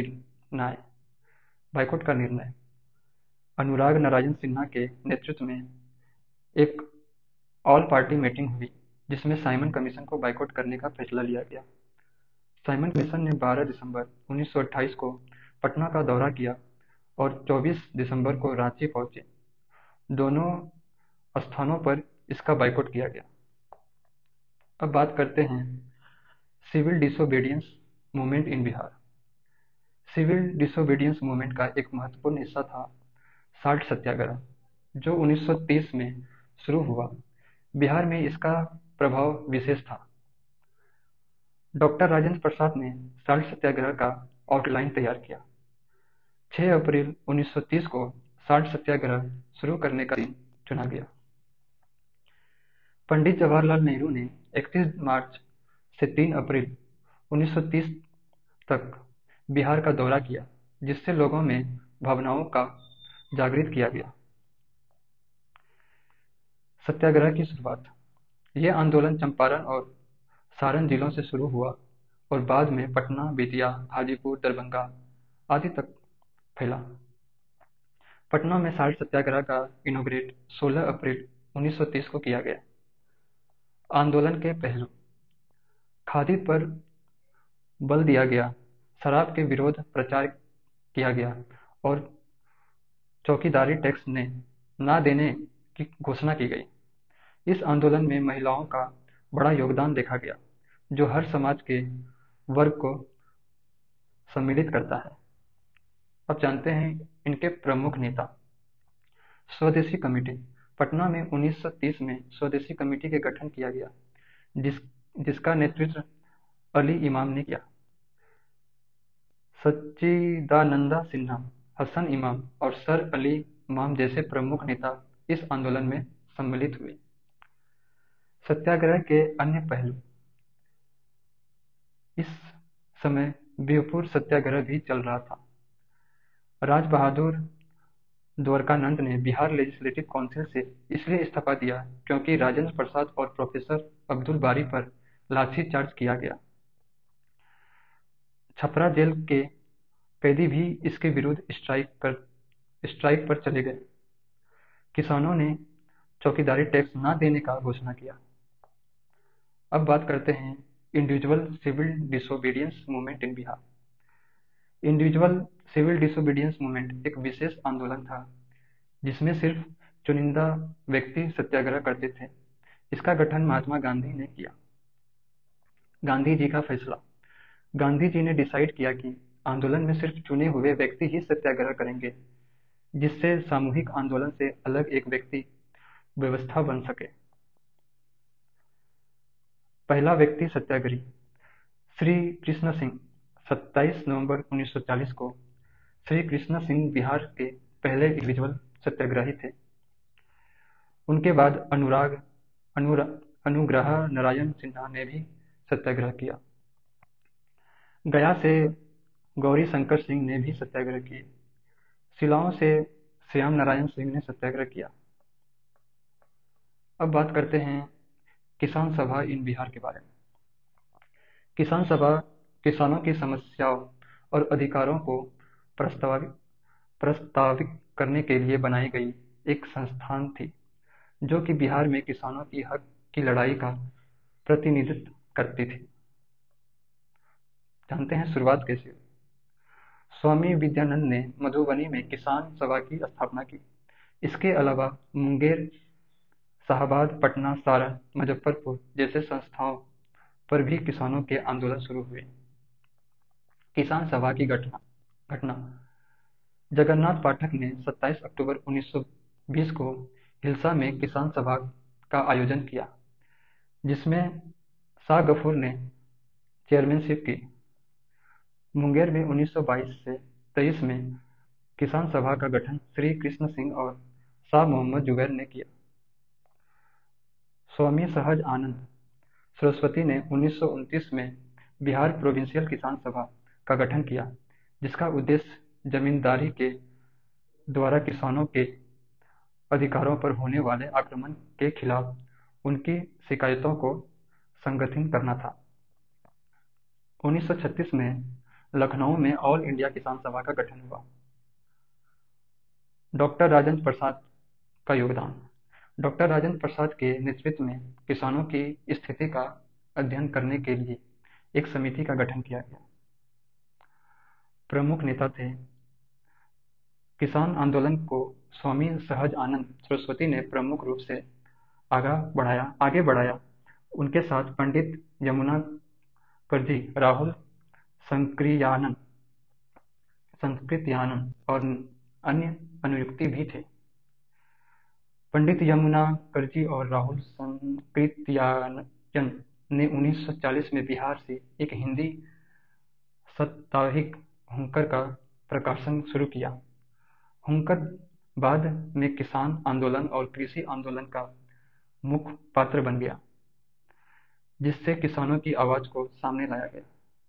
निर्णय। अनुराग नारायण सिन्हा के नेतृत्व में एक ऑल पार्टी मीटिंग हुई, जिसमें साइमन कमीशन को बाइकआउट करने का फैसला लिया गया। साइमन कमीशन ने 12 दिसंबर 1928 को पटना का दौरा किया और 24 दिसंबर को रांची पहुंचे। दोनों स्थानों पर इसका बाइकआउट किया गया। अब बात करते हैं civil disobedience movement in Bihar. Civil disobedience movement का एक महत्वपूर्ण हिस्सा था साल्ट सत्याग्रह, जो 1930 में शुरू हुआ। बिहार में इसका प्रभाव विशेष था। डॉक्टर राजेंद्र प्रसाद ने साल्ट सत्याग्रह का आउटलाइन तैयार किया। 6 अप्रैल 1930 को साल्ट सत्याग्रह शुरू करने का दिन चुना गया। पंडित जवाहरलाल नेहरू ने 31 मार्च से 3 अप्रैल 1930 तक बिहार का दौरा किया, जिससे लोगों में भावनाओं का जागृत किया गया। सत्याग्रह की शुरुआत। यह आंदोलन चंपारण और सारण जिलों से शुरू हुआ और बाद में पटना, बेतिया, हाजीपुर, दरभंगा आदि तक फैला। पटना में साल्ट सत्याग्रह का इनॉग्रेट 16 अप्रैल 1930 को किया गया। आंदोलन के पहलू। खादी पर बल दिया गया, शराब के विरोध प्रचार किया गया और चौकीदारी टैक्स ने ना देने की घोषणा की गई। इस आंदोलन में महिलाओं का बड़ा योगदान देखा गया, जो हर समाज के वर्ग को सम्मिलित करता है। अब जानते हैं इनके प्रमुख नेता। स्वदेशी कमेटी। पटना में 1930 में स्वदेशी कमेटी के गठन किया गया, जिसका नेतृत्व अली इमाम ने किया। सच्चिदानंदा सिन्हा, हसन इमाम और सर अली इमाम जैसे प्रमुख नेता इस आंदोलन में सम्मिलित हुए। सत्याग्रह के अन्य पहलू। इस समय बिहपुर सत्याग्रह भी चल रहा था। राज बहादुर द्वारकानंद ने बिहार लेजिस्लेटिव काउंसिल से इसलिए इस्तीफा दिया क्योंकि राजेंद्र प्रसाद और प्रोफेसर अब्दुल बारी पर लाठीचार्ज किया गया। छपरा जेल के कैदी भी इसके विरुद्ध स्ट्राइक पर चले गए। किसानों ने चौकीदारी टैक्स न देने का घोषणा किया। अब बात करते हैं individual civil disobedience movement in Bihar. Individual civil disobedience movement एक विशेष आंदोलन था जिसमें सिर्फ चुनिंदा व्यक्ति सत्याग्रह करते थे। इसका गठन महात्मा गांधी ने किया। गांधी जी का फैसला। गांधी जी ने डिसाइड किया कि आंदोलन में सिर्फ चुने हुए व्यक्ति ही सत्याग्रह करेंगे, जिससे सामूहिक आंदोलन से अलग एक व्यक्ति व्यवस्था बन सके। पहला व्यक्ति सत्याग्रही श्री कृष्ण सिंह। 27 नवंबर 1940 को श्री कृष्ण सिंह बिहार के पहले इंडिविजुअल सत्याग्रही थे। उनके बाद अनुग्रह नारायण सिन्हा ने भी सत्याग्रह किया। गया से गौरी शंकर सिंह ने भी सत्याग्रह किए। शिलाओं से श्याम नारायण सिंह ने सत्याग्रह किया। अब बात करते हैं किसान सभा इन बिहार के बारे में। किसान सभा किसानों की समस्याओं और अधिकारों को प्रस्तावित करने के लिए बनाई गई एक संस्थान थी, जो कि बिहार में किसानों की हक की लड़ाई का प्रतिनिधित्व करती थी। जानते हैं शुरुआत कैसे हुई। स्वामी विद्यानंद ने मधुबनी में किसान सभा की स्थापना की। इसके अलावा मुंगेर, शाहाबाद, पटना, सारण, मुजफ्फरपुर जैसे संस्थाओं पर भी किसानों के आंदोलन शुरू हुए। किसान सभा की घटना। जगन्नाथ पाठक ने 27 अक्टूबर 1920 को हिलसा में किसान सभा का आयोजन किया, जिसमें शाह गफूर ने चेयरमैनशिप की। मुंगेर में 1922 से 23 में किसान सभा का गठन श्री कृष्ण सिंह और शाह मोहम्मद जुबैर ने किया। स्वामी सहज आनंद सरस्वती ने 1929 में बिहार प्रोविंशियल किसान सभा का गठन किया, जिसका उद्देश्य जमींदारी के द्वारा किसानों के अधिकारों पर होने वाले आक्रमण के खिलाफ उनकी शिकायतों को संगठित करना था। 1936 में लखनऊ में ऑल इंडिया किसान सभा का गठन हुआ। डॉक्टर राजेंद्र प्रसाद का योगदान। डॉक्टर राजेंद्र प्रसाद के नेतृत्व में किसानों की स्थिति का अध्ययन करने के लिए एक समिति का गठन किया गया। प्रमुख नेता थे। किसान आंदोलन को स्वामी सहज आनंद सरस्वती ने प्रमुख रूप से आगे बढ़ाया। उनके साथ पंडित यमुना करजी, राहुल संक्रियानंद, संस्कृत्यानन और अन्य अनुयुक्ति भी थे। पंडित यमुना करजी और राहुल संकृत्यायन ने 1940 में बिहार से एक हिंदी साप्ताहिक हुंकर का प्रकाशन शुरू किया। हुंकर बाद में किसान आंदोलन और कृषि आंदोलन का मुख्य पात्र बन गया, जिससे किसानों की आवाज को सामने लाया गया।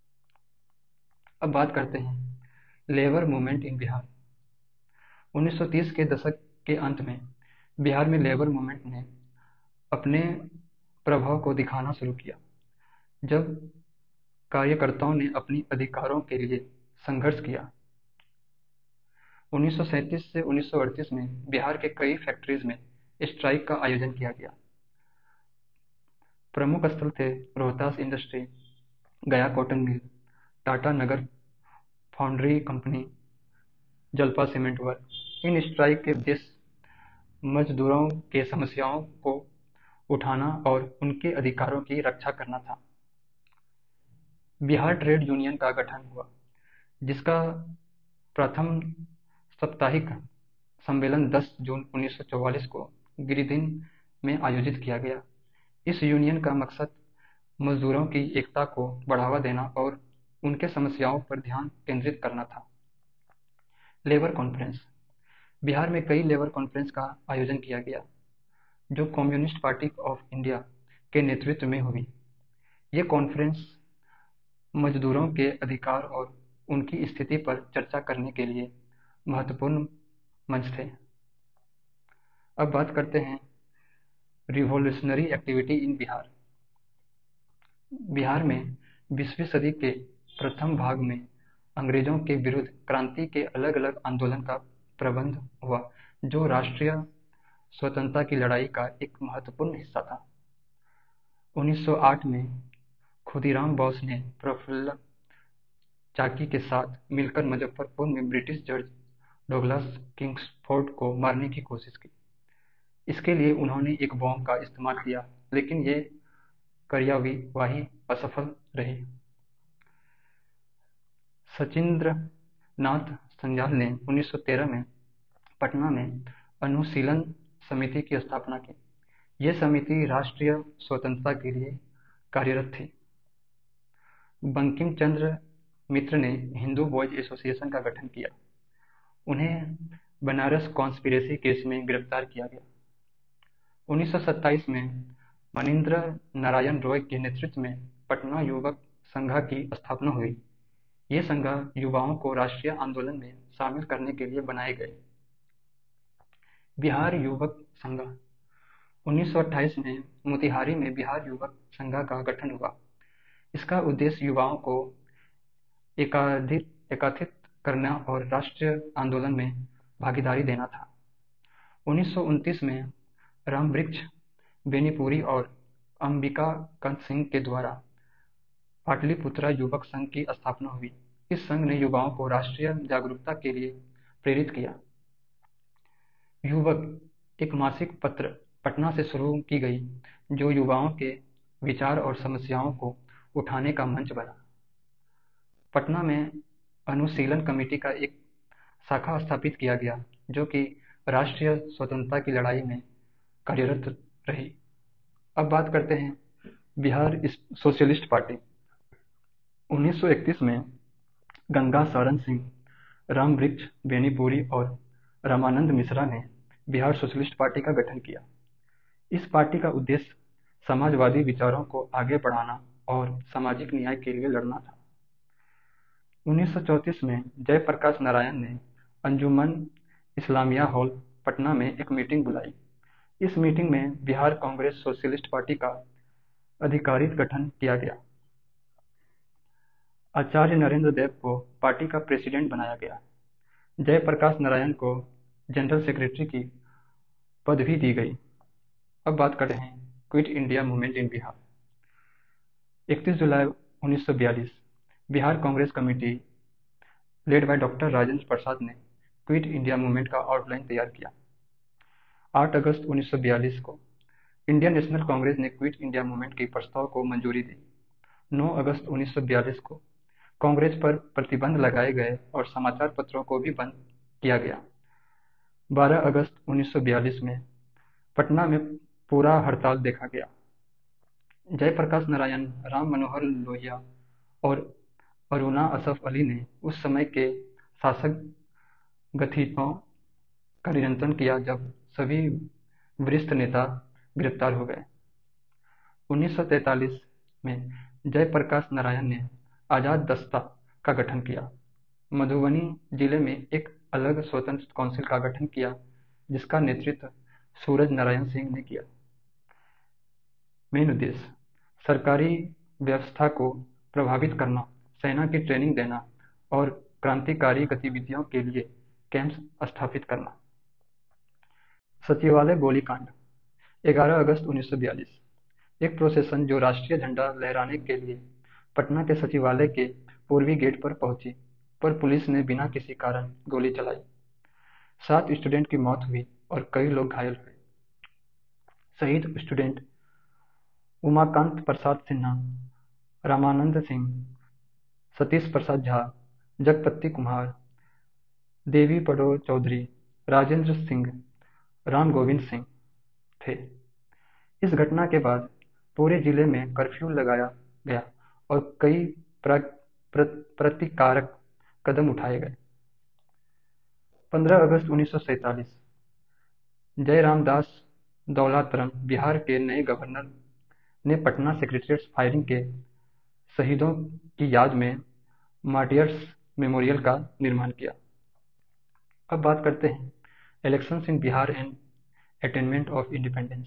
अब बात करते हैं लेबर मूवमेंट इन बिहार। 1930 के दशक के अंत में बिहार में लेबर मूवमेंट ने अपने प्रभाव को दिखाना शुरू किया, जब कार्यकर्ताओं ने अपने अधिकारों के लिए संघर्ष किया। 1937 से 1938 में बिहार के कई फैक्ट्रीज में स्ट्राइक का आयोजन किया गया। प्रमुख स्थल थे Rohtas industry, Gaya cotton mill, Tata Nagar foundry company, Jalpa cement work. इन स्ट्राइक के उद्देश्य मजदूरों के समस्याओं को उठाना और उनके अधिकारों की रक्षा करना था। बिहार ट्रेड यूनियन का गठन हुआ, जिसका प्रथम साप्ताहिक सम्मेलन 10 जून 1944 को गिरिडीह में आयोजित किया गया। इस यूनियन का मकसद मजदूरों की एकता को बढ़ावा देना और उनके समस्याओं पर ध्यान केंद्रित करना था। Labour conference. बिहार में कई लेबर कॉन्फ्रेंस का आयोजन किया गया, जो कम्युनिस्ट पार्टी ऑफ इंडिया के नेतृत्व में हुई। ये कॉन्फ्रेंस मजदूरों के अधिकार और उनकी स्थिति पर चर्चा करने के लिए महत्वपूर्ण मंच थे। अब बात करते हैं revolutionary activity in Bihar. Bihar में 20वीं सदी के प्रथम भाग में अंग्रेजों के विरुद्ध क्रांति के अलग अलग आंदोलन का प्रबंध हुआ, जो राष्ट्रीय स्वतंत्रता की लड़ाई का एक महत्वपूर्ण हिस्सा था। 1908 में खुदीराम बोस ने प्रफुल्ल चाकी के साथ मिलकर मुजफ्फरपुर में ब्रिटिश जज डगलस किंग्सफोर्ड को मारने की कोशिश की। इसके लिए उन्होंने एक बॉम्ब का इस्तेमाल किया, लेकिन ये कार्यवाही असफल रही। सचिंद्र नाथ संजाल ने 1913 में पटना में अनुशीलन समिति की स्थापना की। यह समिति राष्ट्रीय स्वतंत्रता के लिए कार्यरत थी। बंकिम चंद्र मित्र ने हिंदू बॉयज एसोसिएशन का गठन किया। उन्हें बनारस कॉन्स्पिरेसी केस में गिरफ्तार किया गया। 1927 में मनीन्द्र नारायण रॉय के नेतृत्व में पटना युवक संघ की स्थापना हुई। ये संघ युवाओं को राष्ट्रीय आंदोलन में शामिल करने के लिए बनाए गए। बिहार युवक संघ। 1928 में मोतिहारी में बिहार युवक संघ का गठन हुआ। इसका उद्देश्य युवाओं को एकत्रित करना और राष्ट्रीय आंदोलन में भागीदारी देना था। 1929 में रामवृक्ष बेनीपुरी और अंबिकाकांत सिंह के द्वारा पाटलिपुत्रा युवक संघ की स्थापना हुई। इस संघ ने युवाओं को राष्ट्रीय जागरूकता के लिए प्रेरित किया। युवक एक मासिक पत्र पटना से शुरू की गई, जो युवाओं के विचार और समस्याओं को उठाने का मंच बना। पटना में अनुशीलन कमेटी का एक शाखा स्थापित किया गया, जो कि राष्ट्रीय स्वतंत्रता की लड़ाई में कार्यरत रही। अब बात करते हैं बिहार सोशलिस्ट पार्टी। 1931 में गंगा शरण सिंह, रामवृक्ष बेनीपुरी और रामानंद मिश्रा ने बिहार सोशलिस्ट पार्टी का गठन किया। इस पार्टी का उद्देश्य समाजवादी विचारों को आगे बढ़ाना और सामाजिक न्याय के लिए लड़ना था। 1934 में जयप्रकाश नारायण ने अंजुमन इस्लामिया हॉल पटना में एक मीटिंग बुलाई। इस मीटिंग में बिहार कांग्रेस सोशलिस्ट पार्टी का आधिकारिक गठन किया गया। आचार्य नरेंद्र देव को पार्टी का प्रेसिडेंट बनाया गया। जयप्रकाश नारायण को जनरल सेक्रेटरी की पदवी दी गई। अब बात करते हैं quit India movement in Bihar. 31 जुलाई 1942 Bihar Congress committee led by doctor Rajendra Prasad ने क्विट इंडिया मूवमेंट का आउटलाइन तैयार किया। 8 अगस्त 1942 को इंडियन नेशनल कांग्रेस ने क्विट इंडिया मूवमेंट के प्रस्ताव को मंजूरी दी। 9 अगस्त 1942 को कांग्रेस पर प्रतिबंध लगाए गए और समाचार पत्रों को भी बंद किया गया। 12 अगस्त 1942 में पटना में पूरा हड़ताल देखा गया। जयप्रकाश नारायण, राम मनोहर लोहिया और अरुणा असफ अली ने उस समय के शासक गतिविधियों का नियंत्रण किया जब सभी वरिष्ठ नेता गिरफ्तार हो गए। 1943 में जयप्रकाश नारायण ने आजाद दस्ता का गठन किया। मधुबनी जिले में एक अलग स्वतंत्र काउंसिल का गठन किया जिसका नेतृत्व सूरज नारायण सिंह ने किया। मेन उद्देश्य सरकारी व्यवस्था को प्रभावित करना, सेना की ट्रेनिंग देना और क्रांतिकारी गतिविधियों के लिए कैंप स्थापित करना। सचिवालय गोलीकांड 11 अगस्त 1942 एक प्रोसेसन जो राष्ट्रीय झंडा लहराने के लिए पटना के सचिवालय के पूर्वी गेट पर पहुंची पर पुलिस ने बिना किसी कारण गोली चलाई। 7 स्टूडेंट की मौत हुई और कई लोग घायल हुए। शहीद स्टूडेंट उमाकांत प्रसाद सिन्हा, रामानंद सिंह, सतीश प्रसाद झा, जगपति कुमार, देवी पड़ो चौधरी, राजेंद्र सिंह, राम गोविंद सिंह थे। इस घटना के बाद पूरे जिले में कर्फ्यू लगाया गया और कई प्रतिकारक कदम उठाए गए। 15 अगस्त 1947 जयरामदास दौलतराम बिहार के नए गवर्नर ने पटना सेक्रेटेरिएट फायरिंग के शहीदों की याद में मार्टियर्स मेमोरियल का निर्माण किया। अब बात करते हैं elections in Bihar and attainment of independence.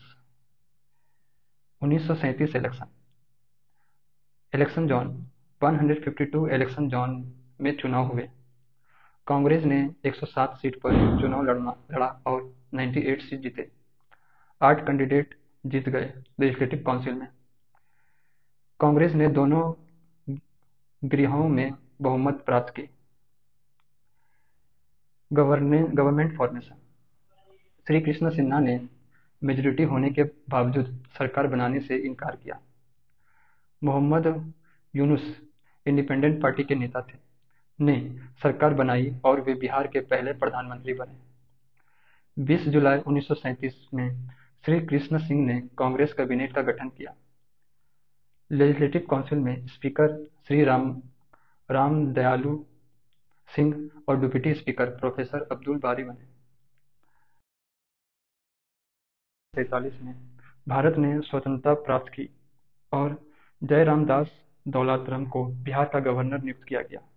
1937 election zone 152 election zone में चुनाव हुए। कांग्रेस ने 107 सीट पर चुनाव लड़ा और 98 सीट जीते। 8 कैंडिडेट जीत गए लेजिस्लेटिव काउंसिल में। कांग्रेस ने दोनों गृहों में बहुमत प्राप्त की। गवर्नमेंट फॉर्मेशन श्री कृष्ण सिन्हा ने मेजोरिटी होने के बावजूद सरकार बनाने से इनकार किया। मोहम्मद यूनुस इंडिपेंडेंट पार्टी के नेता थे, ने सरकार बनाई और वे बिहार के पहले प्रधानमंत्री बने। 20 जुलाई 1937 में श्री कृष्ण सिंह ने कांग्रेस कैबिनेट का गठन किया। लेजिस्लेटिव काउंसिल में स्पीकर श्री रामदयालु सिंह और डिप्टी स्पीकर प्रोफेसर अब्दुल बारी बने। 1947 में भारत ने स्वतंत्रता प्राप्त की और जयरामदास दौलतराम को बिहार का गवर्नर नियुक्त किया गया।